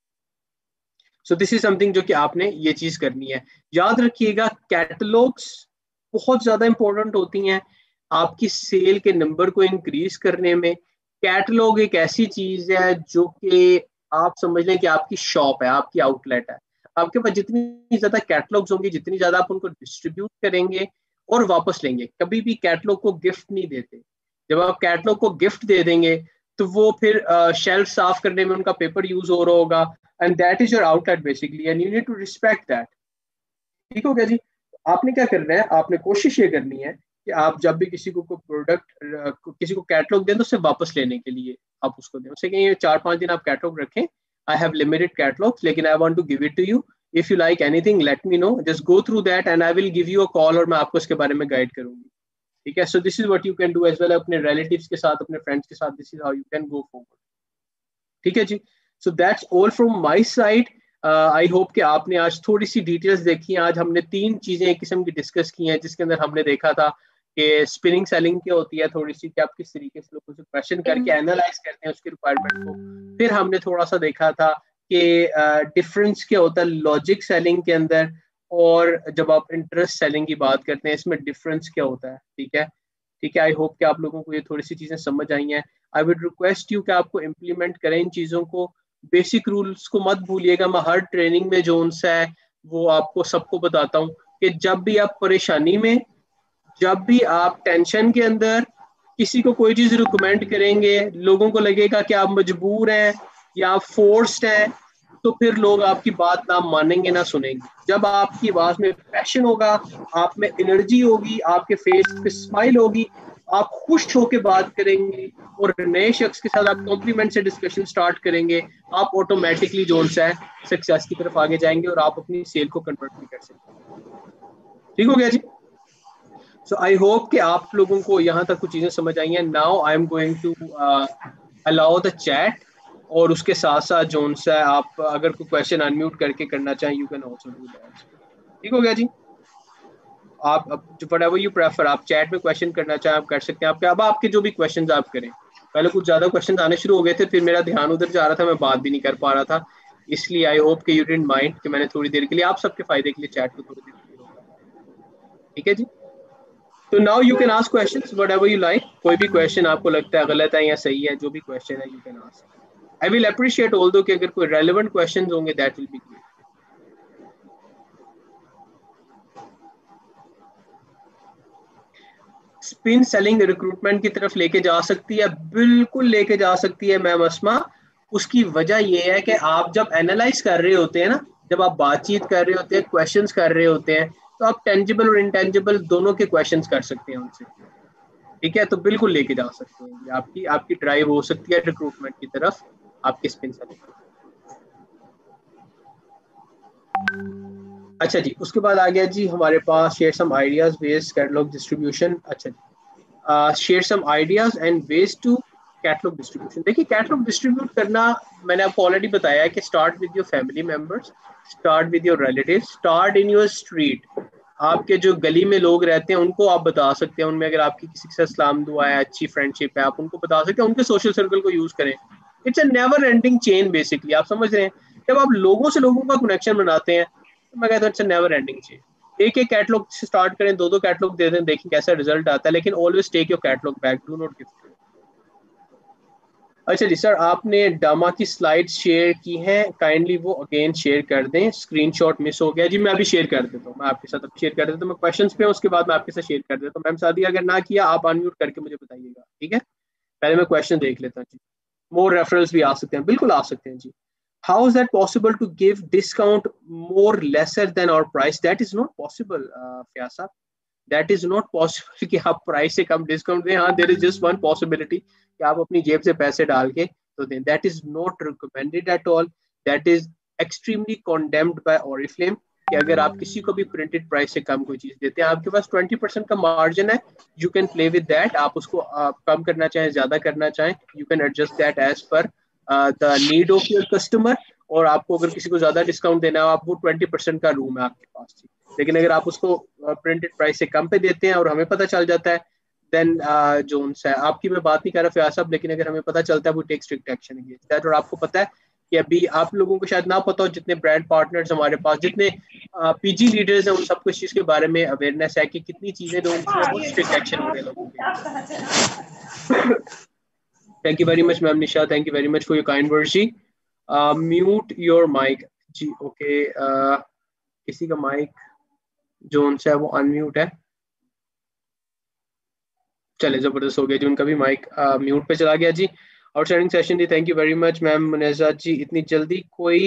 सो दिस इज समथिंग जो कि आपने ये चीज करनी है। याद रखिएगा कैटलॉग्स बहुत ज्यादा इंपॉर्टेंट होती हैं आपकी सेल के नंबर को इंक्रीज करने में। कैटलॉग एक ऐसी चीज है जो कि आप समझ लें कि आपकी शॉप है, आपकी आउटलेट है। आपके पास जितनी ज्यादा कैटलॉग्स होंगी, जितनी ज्यादा आप उनको डिस्ट्रीब्यूट करेंगे और वापस लेंगे। कभी भी कैटलॉग को गिफ्ट नहीं देते। जब आप कैटलॉग को गिफ्ट दे देंगे तो वो फिर शेल्फ साफ करने में उनका पेपर यूज हो रहा होगा, and that is your outlet basically, and you need to respect that. ठीक हो गया जी। आपने क्या करना है, आपने कोशिश ये करनी है कि आप जब भी किसी को कोई प्रोडक्ट, किसी को कैटलॉग दें, तो उसे वापस लेने के लिए आप उसको दें, उससे कहीं 4-5 दिन आप कैटलॉग रखें, I have limited catalogs, लेकिन I want to give it to you. If you like anything, let me know. Just go through that and I will give you a call और मैं आपको इसके बारे में गाइड करूंगी. ठीक है? So this is what you can do as well. अपने relatives के साथ, अपने friends के साथ, this is how you can go forward. ठीक है जी? So that's all from my side. I hope कि आपने आज थोड़ी सी डिटेल्स देखी हैं. आज हमने 3 चीजें एक किस्म की डिस्कस की हैं, जिसके अंदर हमने देखा था कि स्पिनिंग सेलिंग क्या होती है, थोड़ी सी कि आप किस तरीके से लोगों से क्वेश्चन करके एनालाइज करते हैं उसकी रिक्वायरमेंट को. फिर हमने थोड़ा सा देखा था कि डिफरेंस क्या होता है लॉजिक सेलिंग के अंदर और जब आप इंटरेस्ट सेलिंग की बात करते हैं, इसमें डिफरेंस क्या होता है. ठीक है? ठीक है. आई होप कि आप लोगों को ये थोड़ी सी चीजें समझ आई हैं. आई वुड रिक्वेस्ट यू कि आपको इम्प्लीमेंट करें इन चीजों को. बेसिक रूल्स को मत भूलिएगा. मैं हर ट्रेनिंग में जो उनसे है वो आपको सबको बताता हूँ कि जब भी आप परेशानी में, जब भी आप टेंशन के अंदर किसी को कोई चीज रिकमेंड करेंगे, लोगों को लगेगा कि आप मजबूर हैं या आप फोर्स्ड हैं, तो फिर लोग आपकी बात ना मानेंगे ना सुनेंगे. जब आपकी आवाज में पैशन होगा, आप में एनर्जी होगी, आपके फेस पे स्माइल होगी, आप खुश होकर बात करेंगे और नए शख्स के साथ आप कॉम्प्लीमेंट से डिस्कशन स्टार्ट करेंगे, आप ऑटोमेटिकली जो है सक्सेस की तरफ आगे जाएंगे और आप अपनी सेल को कन्वर्ट भी कर सकते. ठीक हो गया जी? सो आई होप कि आप लोगों को यहाँ तक कुछ चीजें समझ आई हैं. Now I am going to allow the chat, और उसके साथ साथ जो है आप अगर कोई क्वेश्चन अनम्यूट करके करना चाहें, you can also do that. ठीक हो गया जी? आप व्हाटएवर यू प्रेफर, आप चैट में क्वेश्चन करना चाहें आप कर सकते हैं. अब आपके जो भी क्वेश्चंस आप करें. पहले कुछ ज्यादा क्वेश्चंस आने शुरू हो गए थे, फिर मेरा ध्यान उधर जा रहा था, मैं बात भी नहीं कर पा रहा था. इसलिए आई होप कि यू डिडंट माइंड कि मैंने थोड़ी देर के लिए आप सबके फायदे के लिए चैट को थोड़ी देर के लिए रोका. ठीक है जी? तो now you can ask questions whatever you like. कोई भी क्वेश्चन आपको लगता है गलत है या सही है, जो भी क्वेश्चन है you can ask. I will appreciate although कि अगर कोई रेलेवेंट क्वेश्चंस होंगे that will be great. Spin selling recruitment की तरफ लेके जा सकती है, बिल्कुल लेके जा सकती है मैम अस्मा. उसकी वजह यह है कि आप जब एनालाइज कर रहे होते हैं ना, जब आप बातचीत कर रहे होते हैं, क्वेश्चंस कर रहे होते हैं, तो आप टेंजिबल और इंटेंजिबल दोनों के क्वेश्चंस कर सकते हैं उनसे. ठीक है? तो बिल्कुल लेके जा सकते हैं. आपकी ड्राइव हो सकती है रिक्रूटमेंट की तरफ आपके स्पिन सेलिंग. अच्छा जी, उसके बाद आ गया जी हमारे पास share some ideas ways catalogue distribution. अच्छा जी, share some ideas and ways to catalogue distribution. देखिए, कैटलॉग डिस्ट्रीब्यूट करना मैंने आपको ऑलरेडी बताया है कि start with your family members, start with your relatives, start in your street. आपके जो गली में लोग रहते हैं उनको आप बता सकते हैं. उनमें अगर आपकी किसी से सलाम दुआ है, अच्छी फ्रेंडशिप है, आप उनको बता सकते हैं. उनके सोशल सर्कल को यूज करें. It's a never ending chain basically. आप समझ रहे हैं? जब आप लोगों से लोगों का कनेक्शन बनाते हैं, तो मैं कहता हूँ it's a never ending chain. एक एक कैटलॉग से स्टार्ट करें, 2-2 कैटलॉग दे दें, देखें कैसा रिजल्ट आता है, लेकिन always take your catalogue back, do not give. अच्छा जी सर, आपने डामा की स्लाइड्स शेयर की हैं, काइंडली वो अगेन शेयर कर दें. स्क्रीनशॉट मिस हो गया जी. मैं अभी शेयर कर देता हूँ, मैं आपके साथ शेयर कर देता हूँ. मैं क्वेश्चंस पे उसके बाद मैं आपके साथ शेयर कर देता हूँ. मैम सादी अगर ना किया आप अनम्यूट करके मुझे बताइएगा. ठीक है? पहले मैं क्वेश्चन देख लेता हूँ जी. मोर रेफरल्स भी आ सकते हैं, बिल्कुल आ सकते हैं जी. How is that possible to give discount more lesser than our price? That is not possible, Fiyaz साहब. That is not possible कि आप प्राइस से कम डिस्काउंट दें. हाँ, there is just one possibility कि आप अपनी जेब से पैसे डाल के तो दें. That is not recommended at all. That is extremely condemned by Oriflame कि अगर आप किसी को भी प्रिंटेड प्राइस से कम कोई चीज देते हैं, आपके पास 20% का मार्जिन है, you can play with that. आप उसको कम करना चाहें, ज्यादा करना चाहें, you can adjust that as per the need of your customer. और आपको अगर किसी को ज्यादा डिस्काउंट देना है, आप वो 20% का रूम है आपके पास. लेकिन अगर आप उसको प्रिंटेड प्राइस से कम पे देते हैं और हमें पता चल जाता है, देन जोन्स है. आपकी मैं बात नहीं कर रहा फयाज साहब, लेकिन अगर हमें पता चलता है, वो take strict action against that. और आपको पता है कि अभी आप लोगों को शायद ना पता हो, जितने ब्रांड पार्टनर्स हमारे पास, जितने पीजी लीडर्स हैं, उन सबको इस चीज के बारे में अवेयरनेस है कि कितनी चीजें बहुत स्ट्रिक्ट एक्शन हो रहे हैं लोगों के. Thank you very much, ma'am Nisha. Thank you very much for your kind words, ji. Mute your mic. Ji, okay. किसी का माइक जो उनसे है वो अनम्यूट है. चले, जबरदस्त हो गया जी, उनका भी माइक म्यूट पे चला गया जी. आउटस्टैंडिंग सेशन जी. Thank you very much ma'am Muneeza ji. इतनी जल्दी कोई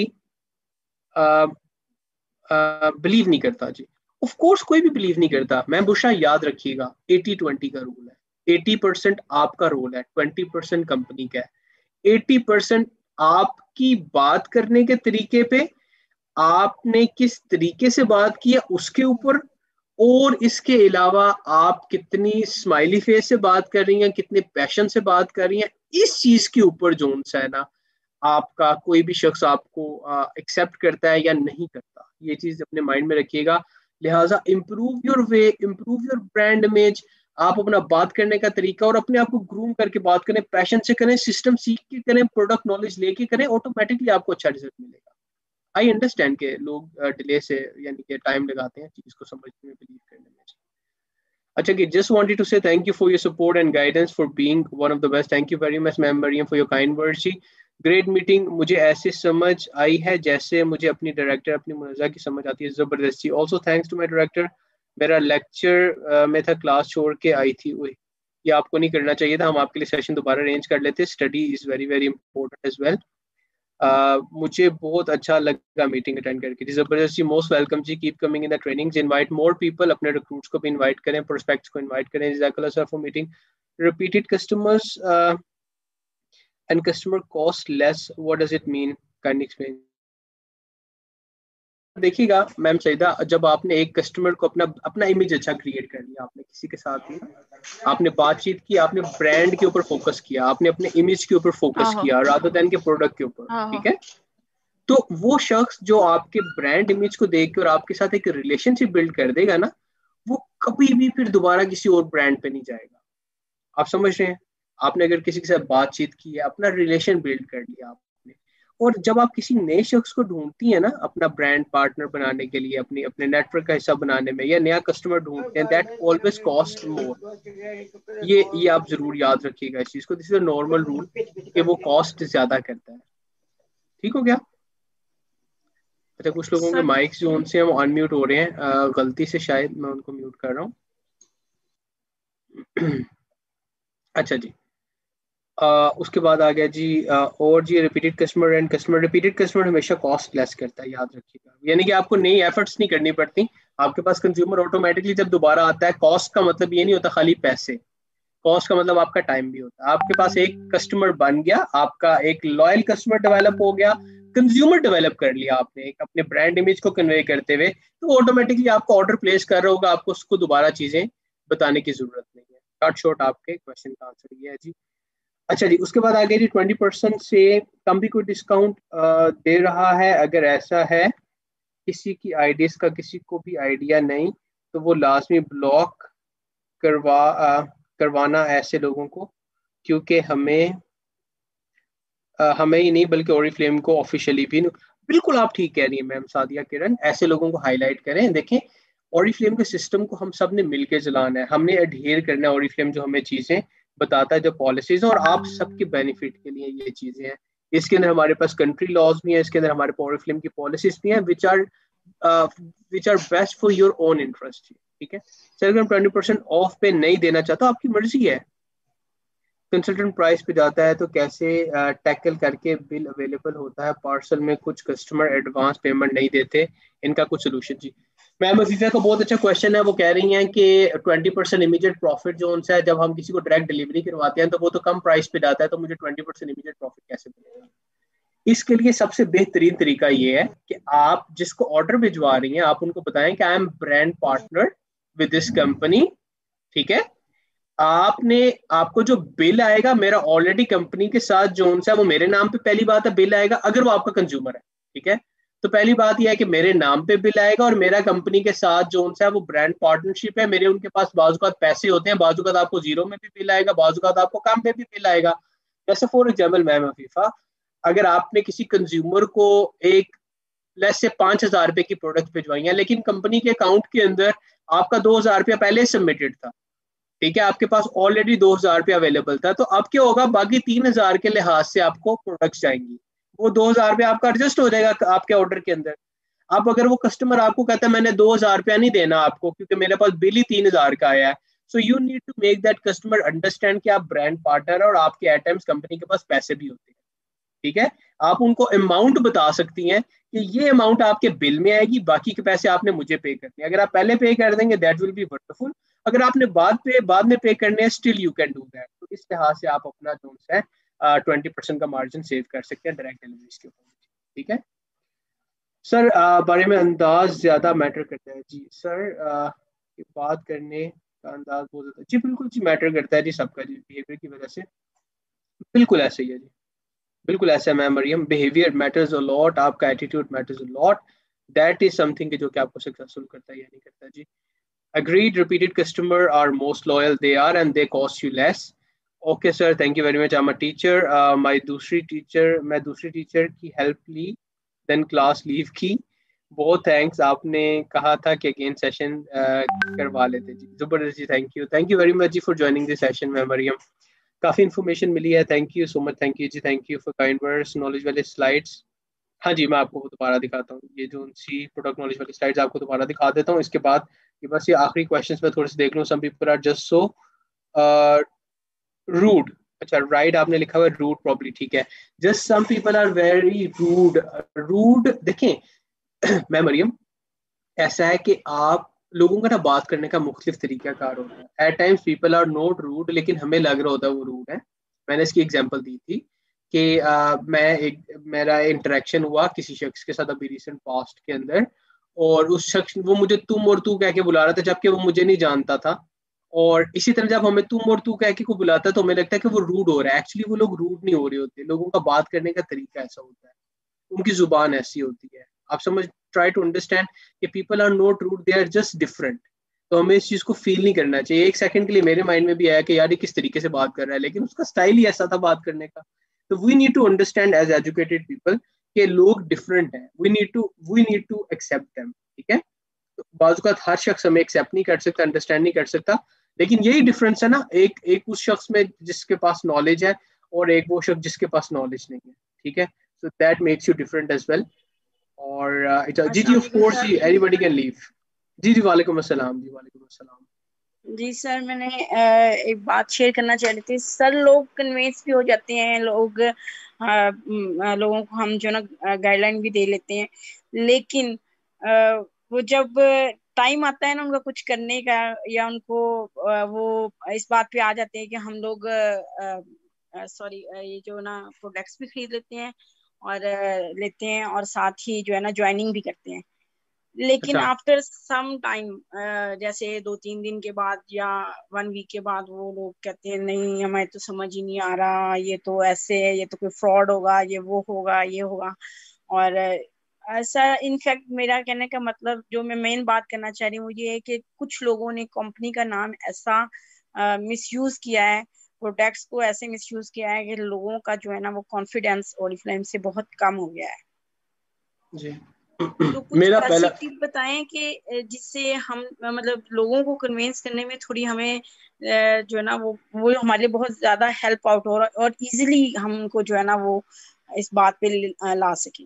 बिलीव नहीं करता जी. ऑफ कोर्स कोई भी बिलीव नहीं करता. मैम बुशा याद रखिएगा, 80-20 का रूल है. 80% आपका रोल है, 20% कंपनी का है. 80% आपकी बात करने के तरीके पे, आपने किस तरीके से बात किया उसके ऊपर, और इसके अलावा आप कितनी स्माइली फेस से बात कर रही हैं, कितने पैशन से बात कर रही हैं, इस चीज के ऊपर जो सा है ना, आपका कोई भी शख्स आपको एक्सेप्ट करता है या नहीं करता, ये चीज अपने माइंड में रखिएगा। लिहाजा improve your way, improve your brand image. आप अपना बात करने का तरीका और अपने आप को ग्रूम करके बात करें, पैशन से करें, सिस्टम सीख के करें, प्रोडक्ट नॉलेज लेके करें, ऑटोमेटिकली आपको अच्छा रिजल्ट मिलेगा। आई अंडरस्टैंड के लोग डिले से यानी कि टाइम लगाते हैं चीज को समझने में, बिलीव करने में। अच्छा कि just wanted to say thank you for your support and guidance for being one of the best. Thank you very much ma'am Mariam for your kind words ji. Great meeting, मुझे ऐसे समझ आई है जैसे मुझे अपनी डायरेक्टर अपनी मुनज़्ज़ा की समझ आती है, जबरदस्ती। Also thanks to my director, मेरा लेक्चर में था, क्लास छोड़ के आई थी। ये आपको नहीं करना चाहिए था, हम आपके लिए सेशन दोबारा अरेंज कर लेते। Study is very very important as well. मुझे बहुत अच्छा लगा मीटिंग अटेंड करके जी, जबरदस्ती। मोस्ट वेलकम जी, keep coming in the trainings, invite more people, अपने रिक्रूट्स को भी इनवाइट करें, प्रोस्पेक्ट्स को इनवाइट करें। जज़ाकल्लाह sir for meeting. Repeated customers and customer cost less, what does it mean, kindly explain. देखिएगा मैम सईदा, जब आपने एक कस्टमर को अपना इमेज अच्छा क्रिएट कर लिया, आपने किसी के साथ भी आपने बातचीत की, आपने ब्रांड के ऊपर फोकस किया, आपने अपने इमेज के ऊपर फोकस किया रादर देन के प्रोडक्ट के ऊपर, ठीक है, तो वो शख्स जो आपके ब्रांड इमेज को देख के और आपके साथ एक रिलेशनशिप बिल्ड कर देगा ना, वो कभी भी फिर दोबारा किसी और ब्रांड पे नहीं जाएगा। आप समझ रहे हैं? आपने अगर किसी के साथ बातचीत की है, अपना रिलेशन बिल्ड कर लिया आपने, और जब आप किसी नए शख्स को ढूंढती है ना अपना ब्रांड पार्टनर बनाने के लिए, अपने नेटवर्क का हिस्सा बनाने में, या नया कस्टमर ढूंढते हैं, दैट ऑलवेज कॉस्ट मोर। ये आप जरूर याद रखिएगा इस चीज को, this is a normal rule कि वो कॉस्ट ज्यादा करता है। ठीक हो गया? अच्छा, कुछ लोगों के माइक्स जो उनसे हम अनम्यूट हो रहे हैं, गलती से शायद मैं उनको म्यूट कर रहा हूँ। अच्छा जी, उसके बाद आ गया जी, और जी repeated customer and customer. Repeated customer हमेशा कॉस्ट लेस करता है, याद रखिएगा, यानी कि आपको नई एफर्ट्स नहीं करनी पड़ती, आपके पास कंज्यूमर ऑटोमेटिकली जब दोबारा आता है। कॉस्ट का मतलब ये नहीं होता खाली पैसे, कॉस्ट का मतलब आपका टाइम भी होता है। आपके पास एक कस्टमर बन गया, आपका एक लॉयल कस्टमर डेवलप हो गया, कंज्यूमर डेवलप कर लिया आपने एक अपने ब्रांड इमेज को कन्वे करते हुए, तो ऑटोमेटिकली आपको ऑर्डर प्लेस कर रहा होगा, आपको उसको दोबारा चीजें बताने की जरूरत नहीं है। शॉर्ट शॉर्ट आपके क्वेश्चन का आंसर ये है जी। अच्छा जी, उसके बाद आ गया जी 20% से कम भी कोई डिस्काउंट दे रहा है? अगर ऐसा है, किसी की आइडियाज का किसी को भी आइडिया नहीं, तो वो लाजमी ब्लॉक करवाना ऐसे लोगों को, क्योंकि हमें ही नहीं बल्कि ओरिफ्लेम को ऑफिशियली भी। बिल्कुल आप ठीक कह रही हैं मैम सादिया किरण, ऐसे लोगों को हाईलाइट करें। देखें, ओरिफ्लेम के सिस्टम को हम सब ने मिलकर चलाना है, हमने एडहेयर करना है ओरिफ्लेम जो हमें चीजें बताता है, जो पॉलिसीज, और आप सबके बेनिफिट के लिए ये चीजें हैं। इसके अंदर हमारे पास कंट्री लॉज भी हैं, इसके अंदर हमारे ओरिफ्लेम की पॉलिसीज भी हैं, which are best for your own interest. ठीक है सर, अगर 20% ऑफ पे नहीं देना चाहता, आपकी मर्जी है। कंसल्टेंट प्राइस पे जाता है तो कैसे टैकल करके बिल अवेलेबल होता है पार्सल में, कुछ कस्टमर एडवांस पेमेंट नहीं देते, इनका कुछ सोल्यूशन जी। मैम अफीफा का बहुत अच्छा क्वेश्चन है, वो कह रही हैं कि 20% इमीडिएट प्रॉफिट जो उनसे है, जब हम किसी को डायरेक्ट डिलीवरी करवाते हैं तो वो तो कम प्राइस पे जाता है, तो मुझे 20% इमीडिएट प्रॉफिट कैसे मिलेगा? इसके लिए सबसे बेहतरीन तरीका ये है कि आप जिसको ऑर्डर भिजवा रही हैं, आप उनको बताएं कि I am brand partner with this company. ठीक है, आपको जो बिल आएगा मेरा ऑलरेडी कंपनी के साथ जो उनसे वो मेरे नाम पे पहली बात है बिल आएगा, अगर वो आपका कंज्यूमर है। ठीक है, तो पहली बात यह है कि मेरे नाम पे बिल आएगा, और मेरा कंपनी के साथ जो उनसे वो ब्रांड पार्टनरशिप है, मेरे उनके पास बाजुकात पैसे होते हैं, बाजुकात आपको जीरो में भी बिल आएगा, बाजुकात आपको कम पे भी बिल आएगा। जैसे फॉर एग्जाम्पल मैम अफीफा, अगर आपने किसी कंज्यूमर को एक लेस से 5,000 रुपए की प्रोडक्ट भिजवाई है, लेकिन कंपनी के अकाउंट के अंदर आपका 2,000 रुपया पहले सबमिटेड था, ठीक है, आपके पास ऑलरेडी 2,000 रुपया अवेलेबल था, तो अब क्या होगा, बाकी 3,000 के लिहाज से आपको प्रोडक्ट्स जाएंगी, वो 2,000 रुपया आपका एडजस्ट हो जाएगा आपके ऑर्डर के अंदर। अब अगर वो कस्टमर आपको कहता है मैंने 2,000 रुपया नहीं देना आपको क्योंकि मेरे पास बिल ही 3,000 का आया है, so you need to make that customer understand कि आप ब्रांड पार्टनर है और आपके एट टाइम्स कंपनी के पास पैसे भी होते हैं। ठीक है, आप उनको अमाउंट बता सकती हैं कि ये अमाउंट आपके बिल में आएगी, बाकी के पैसे आपने मुझे पे करने हैं। अगर आप पहले पे कर देंगे दैट विल बी वंडरफुल, अगर आपने बाद में पे करने हैं still you can do that. तो इस लिहाज से आप अपना जो है 20% का मार्जिन सेव कर सकते हैं डायरेक्ट डिलीवरीज के ऊपर। ठीक है सर, बारे में अंदाज ज़्यादा मैटर करता है जी सर। ये बात करने का अंदाज बहुत ज़्यादा जी, बिल्कुल जी मैटर करता है जी सबका जी, बिहेवियर की वजह से बिल्कुल ऐसे ही है जी, बिल्कुल ऐसा है ma'am Mariam, behaviour matters a lot, आपका attitude matters a lot, that is something जो कि आपको सक्सेसफुल करता है या नहीं करता जी। Agreed, repeated customer are most loyal they are and they cost you less. Okay sir, thank you very much. I'm a teacher. मैं दूसरी टीचर की हेल्प ली, देन क्लास लीव की। बहुत थैंक्स, आपने कहा था कि अगेन सेशन करवा लेते जी। जबरदस्त जी, थैंक यू वेरी मच जी for joining this session ma'am Mariam. काफ़ी इन्फॉर्मेशन मिली है, thank you so much, thank you जी, thank you for kind words, knowledge वाले स्लाइड्स। हाँ जी, मैं आपको दोबारा दिखाता हूँ ये जो सी प्रोडक्ट नॉलेज वाली स्लाइड्स आपको दोबारा दिखा देता हूँ। इसके बाद ये बस ये आखिरी क्वेश्चंस में थोड़े से देख लूँ। Some people are just so rude, अच्छा राइट आपने लिखा हुआ है रूड प्रॉब्ली, ठीक है। Just some people are very rude. Rude देखें मैं मरियम, ऐसा है कि आप लोगों का ना बात करने का मुख्तलिफ तरीका कार होता है। At times people are not rude लेकिन हमें लग रहा होता है वो रूड है। मैंने इसकी एग्जांपल दी थी कि मेरा इंटरेक्शन हुआ किसी शख्स के साथ अभी रिसेंट पास्ट के अंदर, और उस शख्स वो मुझे तुम और तू कह के बुला रहा था जबकि वो मुझे नहीं जानता था। और इसी तरह जब हमें तुम और तू कह के कोई बुलाता है तो हमें लगता है कि वो रूड हो रहा है। एक्चुअली वो लोग रूड नहीं हो रहे होते, लोगों का बात करने का तरीका ऐसा होता है, उनकी जुबान ऐसी होती है। आप समझ, ट्राई टू अंडरस्टैंड कि people are not rude, they are just different. तो हमें इस चीज को फील नहीं करना चाहिए। एक सेकंड के लिए मेरे माइंड में भी आया कि यार ये किस तरीके से बात कर रहा है, लेकिन उसका स्टाइल ही ऐसा था बात करने का। तो we need to understand as educated people कि लोग डिफरेंट हैं, we need to accept them. ठीक है, तो बाजू का हर शख्स हमें एक्सेप्ट नहीं कर सकता, अंडरस्टैंड नहीं कर सकता, लेकिन यही डिफरेंस है ना, एक एक उस शख्स में जिसके पास नॉलेज है और एक वो शख्स जिसके पास नॉलेज नहीं है। ठीक है, so that makes you different as well. और जी जी अस्सलाम ऑफ वालेकुम कोर्स सर। जी, एनीबॉडी कैन लीव। जी जी वालेकुम अस्सलाम जी, वालेकुम अस्सलाम। जी सर, मैंने एक बात शेयर करना चाह रही थी सर। लोग कन्वेंस भी हो जाते हैं, लोगों को हम जो ना गाइडलाइन भी दे लेते हैं, लेकिन वो जब टाइम आता है ना उनका कुछ करने का, या उनको वो इस बात पे आ जाते हैं कि हम लोग सॉरी ये जो ना प्रोडक्ट्स भी खरीद लेते हैं और साथ ही जो है ना ज्वाइनिंग भी करते हैं, लेकिन अच्छा आफ्टर सम टाइम जैसे 2-3 दिन के बाद या 1 वीक के बाद वो लोग कहते हैं नहीं हमें तो समझ ही नहीं आ रहा, ये तो ऐसे है, ये तो कोई फ्रॉड होगा, ये वो होगा, ये होगा। और ऐसा इनफैक्ट मेरा कहने का मतलब जो मैं मेन बात करना चाह रही हूँ ये है कि कुछ लोगों ने कंपनी का नाम ऐसा मिसयूज किया है, प्रोडक्ट्स को ऐसे मिसयूज किया है कि लोगों का जो है ना वो कॉन्फिडेंस ओरिफ्लेम से बहुत कम हो गया है। जी तो कुछ मेरा ऐसी पहला, टिप बताएं कि जिससे हम मतलब लोगों को कन्विंस करने में थोड़ी हमें जो है ना वो हमारे लिए बहुत ज्यादा हेल्प आउट हो रहा है और इजीली हम उनको जो है ना वो इस बात पे ला सकें।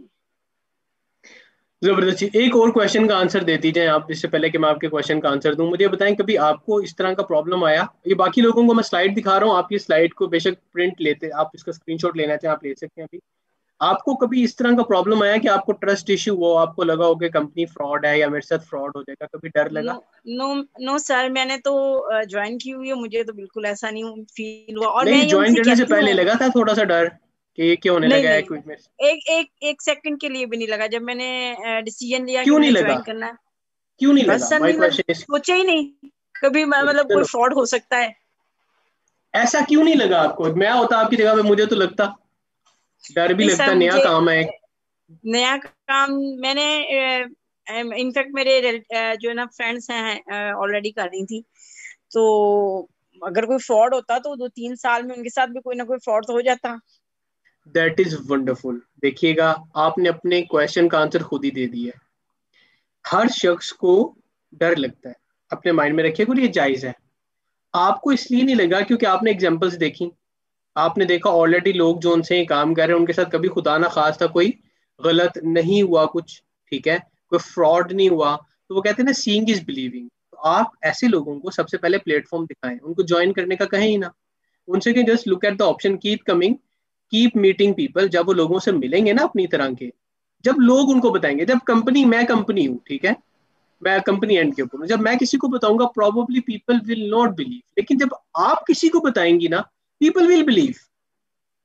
जबरदस्ती एक और क्वेश्चन का आंसर दे दीजिए आप, इससे पहले कि मैं आपके क्वेश्चन का आंसर दूं। मुझे बताएं कभी आपको इस तरह का प्रॉब्लम आया? ये बाकी लोगों को मैं स्लाइड दिखा रहा हूँ, आप ये स्लाइड को बेशक प्रिंट लेते, आप इसका स्क्रीनशॉट लेना चाहें आप ले सकते हैं अभी। आपको कभी इस तरह का प्रॉब्लम आया कि आपको ट्रस्ट इश्यू हो, आपको लगा हो कि कंपनी फ्रॉड है या मेरे साथ फ्रॉड हो जाएगा, कभी डर नो लगा? नो नो सर, मैंने तो ज्वाइन की हुई है, मुझे तो बिल्कुल ऐसा नहीं फील हुआ और मैं नहीं, ये ज्वाइन उनसे करने से कहती पहले हूँ। लगा था थोड़ा सा डर कि ये क्या होने नहीं लगा है नहीं, कोई मेरे? एक सेकंड के लिए भी नहीं लगा जब मैंने डिसीजन लिया कि क्यों नहीं मैंने लगा? ज्वाइन करना है। क्यों नहीं बस लगा, सर माय नहीं लगा, क्वेश्चन इज, सोचा ही नहीं कभी मतलब कोई फ्रॉड हो सकता है। ऐसा क्यों नहीं लगा आपको? मैं होता आपकी जगह पे मुझे तो लगता, डर भी नहीं लगता, सर, नया मुझे काम है। नया काम मैंने इनफैक्ट मेरे जो है ना फ्रेंड्स हैं ऑलरेडी कर रही थी, तो अगर कोई फ्रॉड होता तो 2-3 साल में उनके साथ भी कोई ना कोई फ्रॉड तो हो जाता। That is wonderful. देखिएगा, आपने अपने क्वेश्चन का आंसर खुद ही दे दिया। हर शख्स को डर लगता है, अपने माइंड में रखिएगा, और ये जायज है। आपको इसलिए नहीं लगा क्योंकि आपने एग्जांपल्स देखी, आपने देखा ऑलरेडी लोग जो उनसे ये काम कर रहे हैं उनके साथ कभी खुदा ना खास्ता कोई गलत नहीं हुआ कुछ, ठीक है, कोई फ्रॉड नहीं हुआ। तो वो कहते हैं ना, सीइंग इज बिलीविंग। तो आप ऐसे लोगों को सबसे पहले प्लेटफॉर्म दिखाएं, उनको ज्वाइन करने का कहें ही ना, उनसे कि just look at the option, keep coming, keep meeting people. जब वो लोगों से मिलेंगे ना अपनी तरह के, जब लोग उनको बताएंगे, जब कंपनी, मैं कंपनी हूँ ठीक है, मैं कंपनी एंड के ऊपर हूँ, जब मैं किसी को बताऊंगा probably people will not believe, लेकिन जब आप किसी को बताएंगी ना, पीपल विल बिलीव।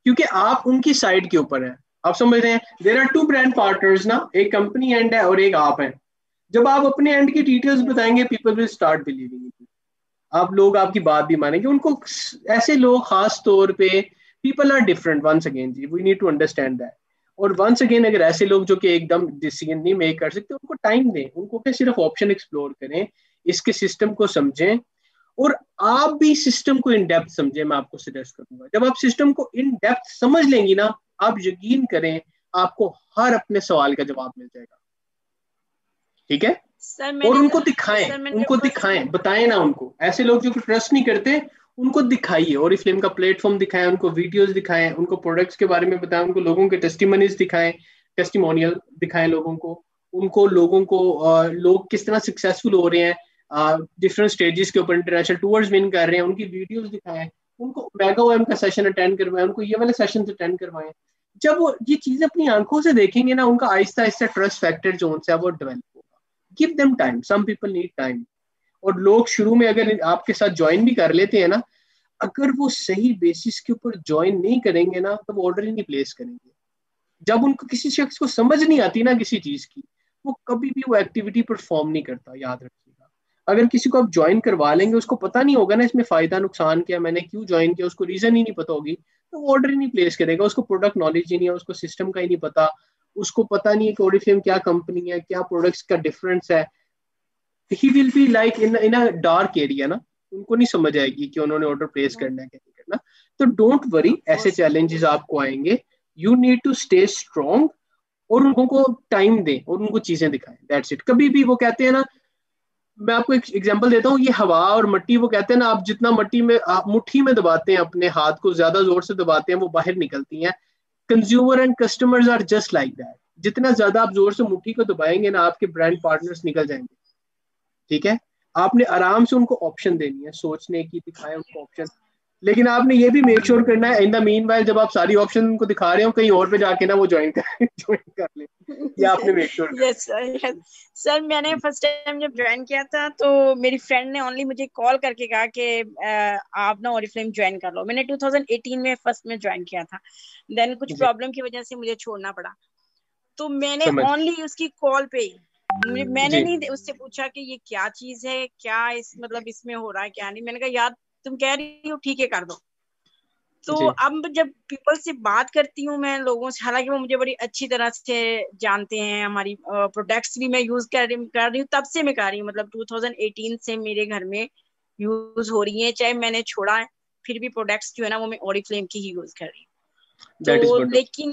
क्योंकि आप उनकी साइड के ऊपर हैं, आप समझ रहे हैं। There are two brand partners ना, एक कंपनी एंड है और एक आप हैं। जब आप अपने एंड की डिटेल्स बताएंगे, पीपल विल स्टार्ट बिलीविंग, आप लोग आपकी बात भी मानेंगे। उनको ऐसे लोग खास तौर पे, people are different once again जी, we need to understand that. और वंस अगेन अगर ऐसे लोग जो कि एकदम डिसीजन नहीं मेक कर सकते, उनको टाइम दें, उनको क्या सिर्फ ऑप्शन एक्सप्लोर करें, इसके सिस्टम को समझें, और आप भी सिस्टम को इन डेप्थ समझें। मैं आपको सजेस्ट करूंगा, जब आप सिस्टम को इन डेप्थ समझ लेंगी ना, आप यकीन करें आपको हर अपने सवाल का जवाब मिल जाएगा। ठीक है। सर और मैंने उनको सर दिखाएं, मैंने जब उनको फर्स्ट, दिखाएं, बताएं ना उनको। ऐसे लोग जो ट्रस्ट नहीं करते, उनको दिखाइए, और फिल्म का प्लेटफॉर्म दिखाएं, उनको वीडियोस दिखाएं, उनको प्रोडक्ट्स के बारे में बताएं, उनको लोगों के टेस्टिमोनियल्स दिखाएं, टेस्टिमोनियल दिखाएं लोगों को। उनको लोगों को लोग किस तरह सक्सेसफुल हो रहे हैं डिफरेंट स्टेजेस के ऊपर, इंटरनेशनल टूर्स विन कर रहे हैं, उनकी वीडियोस दिखाएं। उनको मेगा ओएम का सेशन अटेंड करवाएं, उनको ये वाले सेशन अटेंड करवाएं। जब वो ये चीजें अपनी आंखों से देखेंगे ना, उनका आहिस्ता आहिस्ता ट्रस्ट फैक्टर जो उनसे है वो डेवलप होगा। Give them time, some people need time. और लोग शुरू में अगर आपके साथ ज्वाइन भी कर लेते हैं ना, अगर वो सही बेसिस के ऊपर ज्वाइन नहीं करेंगे ना, तो वो ऑर्डर ही नहीं प्लेस करेंगे। जब उनको किसी शख्स को समझ नहीं आती ना किसी चीज की, वो कभी भी वो एक्टिविटी परफॉर्म नहीं करता, याद रखिएगा। अगर किसी को आप ज्वाइन करवा लेंगे, उसको पता नहीं होगा ना इसमें फायदा नुकसान क्या, मैंने क्यों ज्वाइन किया, उसको रीजन ही नहीं पता होगी, तो वो ऑर्डर ही नहीं प्लेस करेगा। उसको प्रोडक्ट नॉलेज ही नहीं है, उसको सिस्टम का ही नहीं पता, उसको पता नहीं है कि ओरिफ्लेम क्या कंपनी है, क्या प्रोडक्ट्स का डिफरेंस है। He will be like in a dark area ना, उनको नहीं समझ आएगी कि उन्होंने ऑर्डर प्लेस करना है क्या नहीं करना। तो डोंट वरी, ऐसे चैलेंजेस आपको आएंगे, you need to stay strong, और उनको टाइम दें और उनको चीजें दिखाएं, दैट्स इट। कभी भी वो कहते हैं ना, मैं आपको एक एग्जांपल देता हूँ, ये हवा और मिट्टी, वो कहते हैं ना, आप जितना मिट्टी में आप मुट्ठी में दबाते हैं, अपने हाथ को ज्यादा जोर से दबाते हैं, वो बाहर निकलती हैं। Consumer and customers are just like that, जितना ज्यादा आप जोर से मुट्ठी को दबाएंगे ना, आपके ब्रांड पार्टनर्स निकल जाएंगे। ठीक है। आपने आराम से उनको ऑप्शन देनी है, सोचने की, दिखाएं उनको ऑप्शन। लेकिन आपने ये भी मेक श्योर करना है इन द मीन वाइल, जब आप सारी ऑप्शन उनको दिखा रहे हो, कहीं और पे जाके ना वो ज्वाइन कर ज्वाइन कर ले। ये आपने मेक श्योर करना यस सर, यस सर। मैंने फर्स्ट टाइम जब ज्वाइन किया था, तो मेरी फ्रेंड ने ओनली मुझे कॉल करके कहा कि आप ना ओरिफ्लेम ज्वाइन कर लो। मैंने 2018 में फर्स्ट में ज्वाइन किया था, देन कुछ है। जी, प्रॉब्लम की वजह से मुझे छोड़ना पड़ा। तो मैंने समझ। ओनली उसकी कॉल पे ही, मैंने जी, नहीं उससे पूछा कि ये क्या चीज है, क्या इस मतलब इसमें हो रहा है क्या नहीं। मैंने कहा यार तुम कह रही हो ठीक है कर दो। तो जी, अब जब पीपल से बात करती हूँ मैं लोगों से, हालांकि वो मुझे बड़ी अच्छी तरह से जानते हैं, हमारी प्रोडक्ट्स भी मैं यूज कर रही हूँ, तब से मैं कर रही हूँ, मतलब 2018 से मेरे घर में यूज हो रही है, चाहे मैंने छोड़ा है फिर भी प्रोडक्ट्स जो है ना वो मैं ओरिफ्लेम की ही यूज कर रही हूँ। दैट इज तो वंडरफुल। लेकिन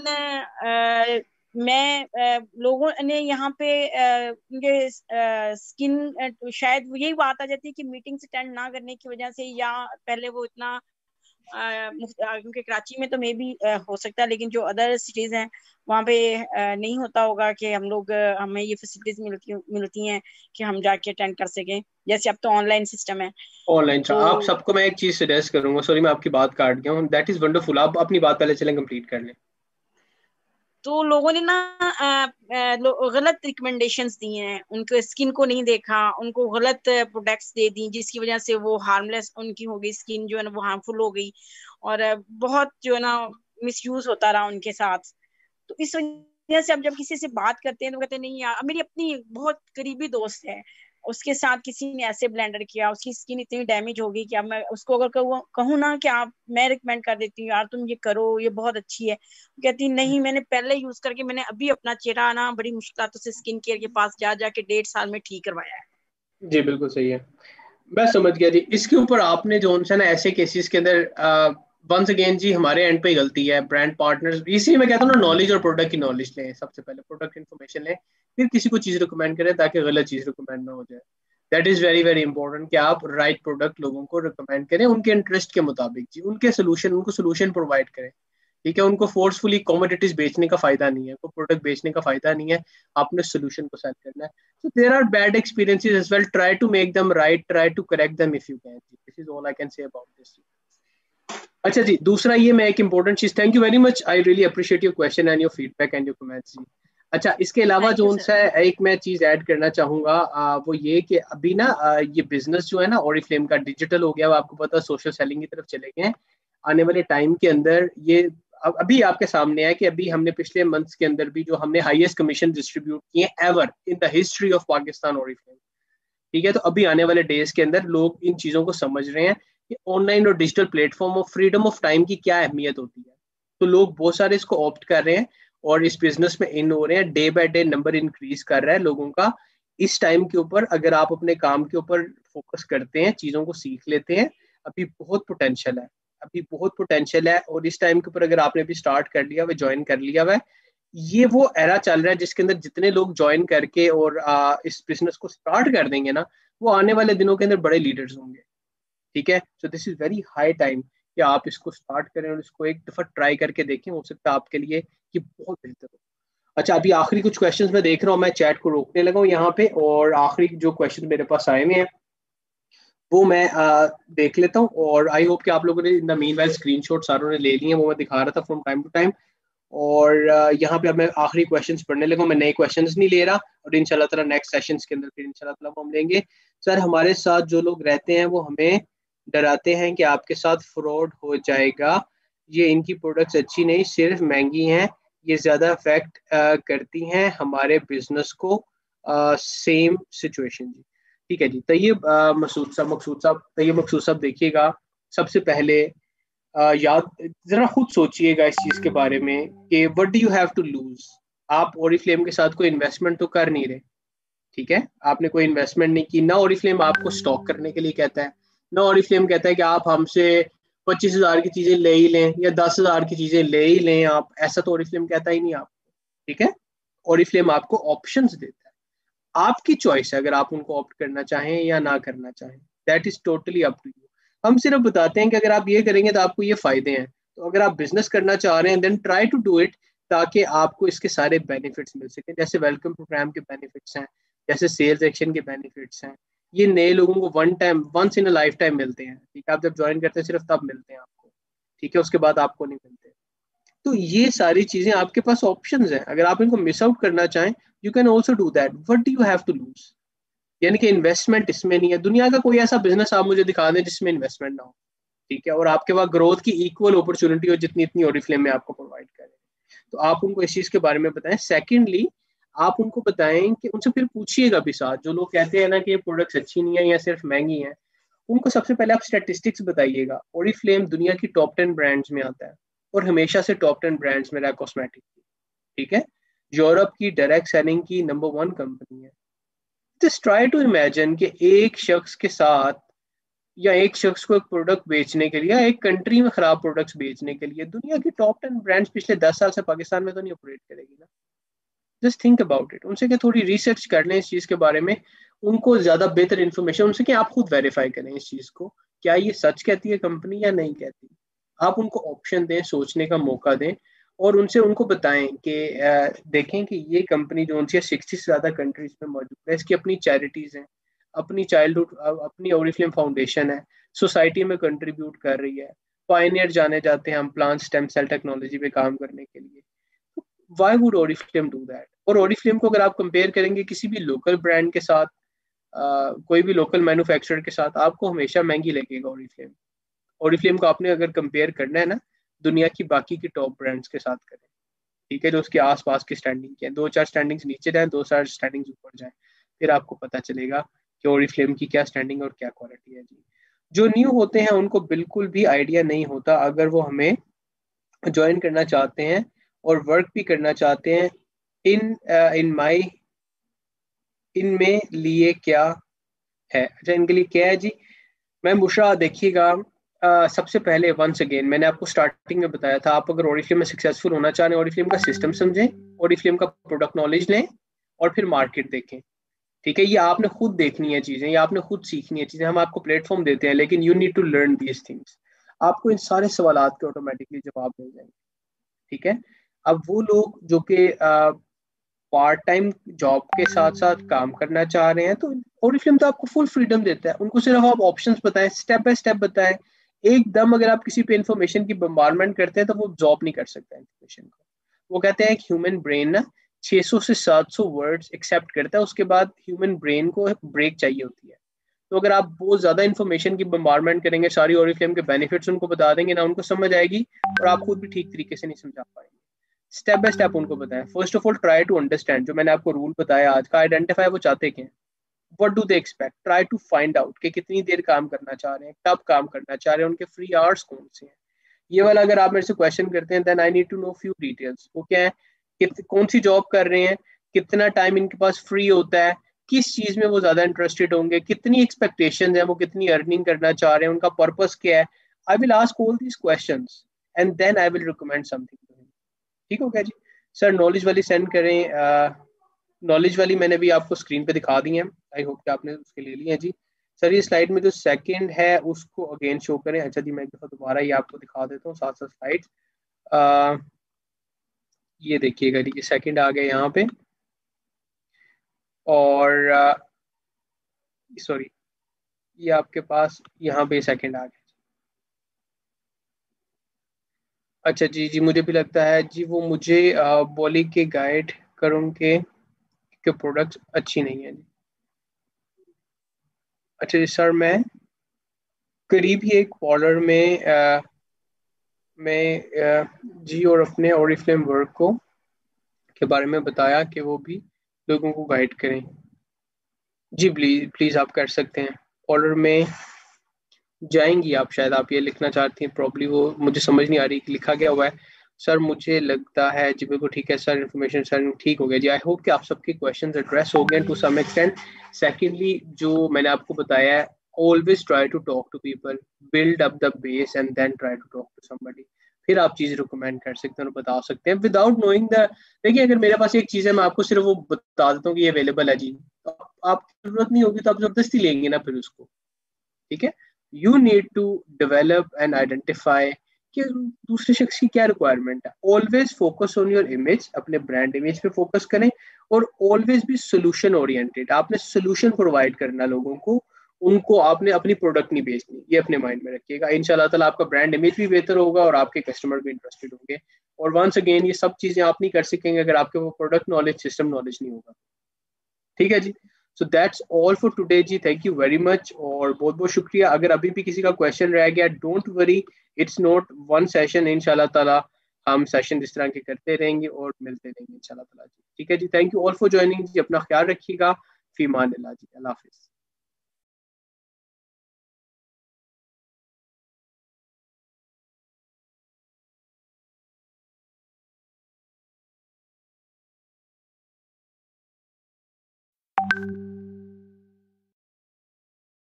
मैं लोगों ने यहाँ पे उनके स्किन, शायद यही बात आ जाती है कि मीटिंग्स अटेंड ना करने की वजह से, या पहले वो इतना क्योंकि कराची में तो मे भी हो सकता है, लेकिन जो अदर सिटीज हैं वहाँ पे नहीं होता होगा कि हम लोग हमें ये फैसिलिटीज मिलती हैं कि हम जाके अटेंड कर सकें, जैसे अब तो ऑनलाइन सिस्टम है। ऑनलाइन तो आप सबको मैं एक चीज सजेस्ट करूंगा, सॉरी मैं आपकी बात काट गया हूँ, दैट इज वंडरफुल। आप अपनी बात पहले चलें कंप्लीट कर लें। तो लोगों ने ना गलत रिकमेंडेशंस दी हैं, उनके स्किन को नहीं देखा, उनको गलत प्रोडक्ट्स दे दी, जिसकी वजह से वो हार्मलेस उनकी हो गई, स्किन जो है ना वो हार्मफुल हो गई, और बहुत जो है ना मिसयूज होता रहा उनके साथ। तो इस वजह से अब जब किसी से बात करते हैं तो कहते हैं नहीं यार, मेरी अपनी बहुत करीबी दोस्त है, उसके साथ किसी ने ऐसे ब्लेंडर किया, उसकी स्किन इतनी डैमेज हो गई कि अब मैं उसको अगर कहूँ ना कि आप, मैं रिकमेंड कर देती हूँ यार तुम ये करो, ये बहुत अच्छी है, कहती नहीं मैंने पहले यूज करके मैंने अभी अपना चेहरा ना बड़ी मुश्किलों से स्किन केयर के पास जा जाके 1.5 साल में ठीक करवाया है। जी बिल्कुल सही है, मैं समझ गया जी। इसके ऊपर आपने जो है ना ऐसे केसेस के अंदर, वंस अगेन जी हमारे एंड पे ही गलती है, ब्रांड पार्टनर्स, इसी मैं कहता हूँ ना, नॉलेज और प्रोडक्ट की नॉलेज लें, सबसे पहले प्रोडक्ट इन्फॉर्मेशन लें, फिर किसी को चीज रिकमेंड करें, ताकि गलत चीज रिकमेंड ना हो जाए। That is very very important कि आप राइट प्रोडक्ट लोगों को रिकमेंड करें, उनके इंटरेस्ट के मुताबिक जी, उनको सोल्यूशन प्रोवाइड करें। ठीक है। उनको फोर्सफुली कमोडिटीज बेचने का फायदा नहीं है, कोई प्रोडक्ट बेचने का फायदा नहीं है, आपने सोल्यूशन को सेल करना है। So there are bad experiences as well. Try to make them right. Try to correct them if you can. This is all I can say about this. अच्छा जी, दूसरा ये मैं एक इम्पोर्टेंट चीज, thank you very much, I really appreciate your question and your feedback and your comments जी। अच्छा, इसके अलावा थैंक जो यू सर। उनसे एक मैं चीज ऐड करना चाहूंगा, वो ये कि अभी ना ये बिजनेस जो है ना ओरिफ्लेम का डिजिटल हो गया, वो आपको पता है सोशल सेलिंग की तरफ चले गए हैं। आने वाले टाइम के अंदर ये अभी आपके सामने है कि अभी हमने पिछले मंथ्स के अंदर भी जो हमने हाईएस्ट कमीशन डिस्ट्रीब्यूट किए ever in the history of Pakistan Oriflame. ठीक है, तो अभी आने वाले डेज के अंदर लोग इन चीज़ों को समझ रहे हैं कि ऑनलाइन और डिजिटल प्लेटफॉर्म और फ्रीडम ऑफ टाइम की क्या अहमियत होती है। तो लोग बहुत सारे इसको ऑप्ट कर रहे हैं और इस बिजनेस में इन हो रहे हैं। Day by day number increase कर रहा है लोगों का इस टाइम के ऊपर। अगर आप अपने काम के ऊपर फोकस करते हैं, चीज़ों को सीख लेते हैं, अभी बहुत पोटेंशियल है, अभी बहुत पोटेंशियल है। और इस टाइम के ऊपर अगर आपने भी स्टार्ट कर लिया हुआ, ज्वाइन कर लिया हुआ है, ये वो एरा चल रहा है जिसके अंदर जितने लोग ज्वाइन करके और इस बिजनेस को स्टार्ट कर देंगे ना, वो आने वाले दिनों के अंदर बड़े लीडर्स होंगे। ठीक है, so this is very high time कि आप इसको स्टार्ट करें और इसको एक दफा ट्राई करके देखें। हो सकता है आपके लिए कि बहुत बेहतर हो। अच्छा, अभी आखिरी कुछ क्वेश्चंस मैं देख रहा हूँ, मैं चैट को रोकने लगा हूँ यहाँ पे, और आखिरी जो क्वेश्चन मेरे पास आए हुए हैं वो मैं देख लेता हूँ। और आई होप कि आप लोगों ने in the meanwhile screenshot सारों ने ले लिए हैं, वो मैं दिखा रहा था फ्रॉम टाइम टू टाइम। और यहाँ पे अब मैं आखिरी क्वेश्चंस पढ़ने लगा, मैं नए क्वेश्चंस नहीं ले रहा। और इंशाल्लाह ताला नेक्स्ट सेशंस के अंदर फिर इंशाल्लाह ताला वो हम लेंगे। सर, हमारे साथ जो लोग रहते हैं वो हमें डराते हैं कि आपके साथ फ्रॉड हो जाएगा, ये इनकी प्रोडक्ट्स अच्छी नहीं सिर्फ महंगी हैं, ये ज़्यादा अफेक्ट करती हैं हमारे बिजनेस को। सेम सिचुएशन जी। ठीक है जी, तैयब मकसूद साहब देखिएगा, सबसे पहले याद जरा खुद सोचिएगा इस चीज के बारे में कि what do you have to lose. आप ओरिफ्लेम के साथ कोई इन्वेस्टमेंट तो कर नहीं रहे। ठीक है, आपने कोई इन्वेस्टमेंट नहीं की ना। ओरिफ्लेम आपको स्टॉक करने के लिए कहता है, ना ओरिफ्लेम कहता है कि आप हमसे 25,000 की चीजें ले ही लें या 10,000 की चीजें ले ही लें आप, ऐसा तो ओरिफ्लेम कहता ही नहीं आपको। ठीक है, ओरिफ्लेम आपको ऑप्शंस देता है, आपकी चॉइस है अगर आप उनको ऑप्ट करना चाहें या ना करना चाहें, that is totally up to you. हम सिर्फ बताते हैं कि अगर आप ये करेंगे तो आपको ये फायदे हैं। तो अगर आप बिजनेस करना चाह रहे हैं then try to do it, ताकि आपको इसके सारे बेनिफिट्स मिल सके। जैसे वेलकम प्रोग्राम के बेनिफिट्स हैं, जैसे सेल्स एक्शन के बेनिफिट्स हैं, ये नए लोगों को once in a lifetime मिलते हैं। ठीक है, आप जब ज्वाइन करते हैं सिर्फ तब मिलते हैं आपको। ठीक है, उसके बाद आपको नहीं मिलते। तो ये सारी चीजें आपके पास ऑप्शंस हैं, अगर आप इनको मिस आउट करना चाहें you can also do that. What do you have to lose, यानी कि इन्वेस्टमेंट इसमें नहीं है। दुनिया का कोई ऐसा बिजनेस आप मुझे दिखा दें जिसमें इन्वेस्टमेंट ना हो। ठीक है, और आपके पास ग्रोथ की इक्वल अपॉर्चुनिटी हो जितनी इतनी ओरिफ्लेम में आपको प्रोवाइड करें। तो आप उनको इस चीज के बारे में बताएं। सेकेंडली, आप उनको बताएं कि उनसे फिर पूछिएगा भी साथ, जो लोग कहते हैं ना कि ये प्रोडक्ट्स अच्छी नहीं है या सिर्फ महंगी है, उनको सबसे पहले आप स्टेटिस्टिक्स बताइएगा। ओरिफ्लेम दुनिया की टॉप 10 ब्रांड्स में आता है और हमेशा से टॉप 10 ब्रांड्स में रहा कॉस्मेटिक की। ठीक है, यूरोप की डायरेक्ट सेलिंग की नंबर 1 कंपनी है। जस्ट ट्राई टू इमेजिन कि एक शख्स के साथ या एक शख्स को एक प्रोडक्ट बेचने के लिए, एक कंट्री में खराब प्रोडक्ट्स बेचने के लिए दुनिया की टॉप 10 ब्रांड्स पिछले 10 साल से पाकिस्तान में तो नहीं ऑपरेट करेगी ना। Just think about it. उनसे क्या थोड़ी रिसर्च कर लें इस चीज़ के बारे में, उनको ज़्यादा बेहतर इन्फॉर्मेशन उनसे क्या आप खुद वेरीफाई करें इस चीज़ को, क्या ये सच कहती है कंपनी या नहीं कहती। आप उनको ऑप्शन दें, सोचने का मौका दें, और उनसे उनको बताएं कि देखें कि ये कंपनी जो उनसे 60 से ज़्यादा कंट्रीज में मौजूद है, इसकी अपनी चैरिटीज़ हैं, अपनी चाइल्डहुड अपनी ओरिफ्लेम फाउंडेशन है, सोसाइटी में कंट्रीब्यूट कर रही है, पायनियर जाने जाते हैं हम प्लांट स्टेम सेल टेक्नोलॉजी पे काम करने के लिए। Why would Oriflame do that. और ओरिफ्लेम को अगर आप कंपेयर करेंगे किसी भी लोकल ब्रांड के साथ, कोई भी लोकल मैन्युफैक्चरर के साथ, आपको हमेशा महंगी लगेगा ओरिफ्लेम। ओरिफ्लेम को आपने अगर कंपेयर करना है ना, दुनिया की बाकी की टॉप ब्रांड्स के साथ करें। ठीक है, जो उसके आसपास की स्टैंडिंग के हैं, 2-4 स्टैंडिंग्स नीचे जाए, 2-4 स्टैंडिंग्स ऊपर जाए, फिर आपको पता चलेगा कि ओरिफ्लेम की क्या स्टैंडिंग और क्या क्वालिटी है जी। जो न्यू होते हैं उनको बिल्कुल भी आइडिया नहीं होता, अगर वो हमें ज्वाइन करना चाहते हैं और वर्क भी करना चाहते हैं इन इन माई इनमें लिए क्या है। अच्छा, इनके लिए क्या है जी। मैं बुशरा देखिएगा, सबसे पहले वंस अगेन मैंने आपको स्टार्टिंग में बताया था, आप अगर ओरिफ्लेम में सक्सेसफुल होना चाह रहे हैं, ओरिफ्लेम का सिस्टम समझें, ओरिफ्लेम का प्रोडक्ट नॉलेज लें, और फिर मार्केट देखें। ठीक है, ये आपने खुद देखनी है चीजें, ये आपने खुद सीखनी है चीजें। हम आपको प्लेटफॉर्म देते हैं लेकिन you need to learn these things. आपको इन सारे सवालात के ऑटोमेटिकली जवाब मिल जाएंगे। ठीक है, अब वो लोग जो कि पार्ट टाइम जॉब के साथ साथ काम करना चाह रहे हैं, तो ओरिफ्लेम तो आपको फुल फ्रीडम देता है। उनको सिर्फ आप ऑप्शंस बताएं, स्टेप बाय स्टेप बताएं। एकदम अगर आप किसी पे इंफॉर्मेशन की बम्बारमेंट करते हैं तो वो जॉब नहीं कर सकता इंफॉर्मेशन को। वो कहते हैं एक ह्यूमन ब्रेन ना 600 से 700 वर्ड्स एक्सेप्ट करता है, उसके बाद ह्यूमन ब्रेन को ब्रेक चाहिए होती है। तो अगर आप बहुत ज़्यादा इन्फॉर्मेशन की बम्बारमेंट करेंगे, सारी ओरिफ्लेम के बेनिफिट्स उनको बता देंगे ना, उनको समझ आएगी और आप खुद भी ठीक तरीके से नहीं समझा पाएंगे। स्टेप बाय स्टेप उनको बताएं। First of all try to understand, जो मैंने आपको रूल बताया आज का, आइडेंटिफाई वो चाहते क्या हैं, what do they expect, try to find out कि कितनी देर काम करना चाह रहे हैं, कब काम करना चाह रहे हैं, उनके फ्री आवर्स कौन से हैं। ये वाला अगर आप मेरे से क्वेश्चन करते हैं, then I need to know few details. वो क्या है, कौन सी जॉब कर रहे हैं, कितना टाइम इनके पास फ्री होता है, किस चीज में वो ज्यादा इंटरेस्टेड होंगे, कितनी एक्सपेक्टेशंस है, वो कितनी अर्निंग करना चाह रहे हैं, उनका पर्पस क्या है। I will ask all these questions and then I will recommend something. ठीक हो गया जी। सर नॉलेज वाली सेंड करें। नॉलेज वाली मैंने भी आपको स्क्रीन पे दिखा दी है, आई होप कि आपने उसके ले ली है जी। सर ये स्लाइड में जो सेकंड है उसको अगेन शो करें। अच्छा जी, मैं एक दफ़ा दोबारा ये आपको दिखा देता हूँ साथ साथ स्लाइड। ये देखिएगा जी, ये सेकंड आ गया यहाँ पे, और सॉरी ये आपके पास यहाँ पे सेकंड आ गया। अच्छा जी जी, मुझे भी लगता है जी वो मुझे बॉली के गाइड करूँ के प्रोडक्ट्स अच्छी नहीं है जी। अच्छा जी सर, मैं करीब ही एक पार्लर में जी और अपने ओरिफ्लेम वर्क को के बारे में बताया कि वो भी लोगों को गाइड करें। जी प्लीज प्लीज आप कर सकते हैं। पार्लर में जाएंगी आप, शायद आप ये लिखना चाहती हैं, प्रॉब्ली वो मुझे समझ नहीं आ रही कि लिखा गया हुआ है। सर मुझे लगता है जी बिल्कुल ठीक है सर, इन्फॉर्मेशन सर ठीक हो गया जी। आई होप कि आप सबके क्वेश्चंस एड्रेस हो गए टू सम एक्सटेंट। सेकेंडली जो मैंने आपको बताया है, always try to talk to people, build up the base and then try to talk to somebody. फिर आप चीज़ रिकमेंड कर सकते हैं और बता सकते हैं विदाउट नोइंग द। देखिए अगर मेरे पास एक चीज़ है, मैं आपको सिर्फ वो बता देता हूँ कि ये अवेलेबल है जी, तो आपकी जरूरत नहीं होगी तो आप जबरदस्ती लेंगे ना फिर उसको। ठीक है, you need to develop and identify कि दूसरे शख्स की क्या रिक्वायरमेंट है। Always focus on your image, अपने ब्रांड इमेज पे फोकस करें, और ऑलवेज भी सोल्यूशन ओरिएंटेड। आपने सोल्यूशन प्रोवाइड करना लोगों को, उनको आपने अपनी प्रोडक्ट नहीं बेचनी, ये अपने माइंड में रखिएगा। इंशाल्लाह ताला आपका ब्रांड इमेज भी बेहतर होगा और आपके कस्टमर भी इंटरेस्टेड होंगे। और वंस अगेन ये सब चीजें आप नहीं कर सकेंगे अगर आपके वो प्रोडक्ट नॉलेज, सिस्टम नॉलेज नहीं होगा। ठीक है जी। So that's all for today जी, थैंक यू वेरी मच और बहुत बहुत शुक्रिया। अगर अभी भी किसी का क्वेश्चन रह गया, don't worry, it's not one session. इंशाल्लाह ताला हम सेशन इस तरह के करते रहेंगे और मिलते रहेंगे इंशाल्लाह ताला जी। ठीक है जी, thank you all for joining जी, अपना ख्याल रखिएगा। फी मान अल्लाह जी, अल्लाह हाफिज।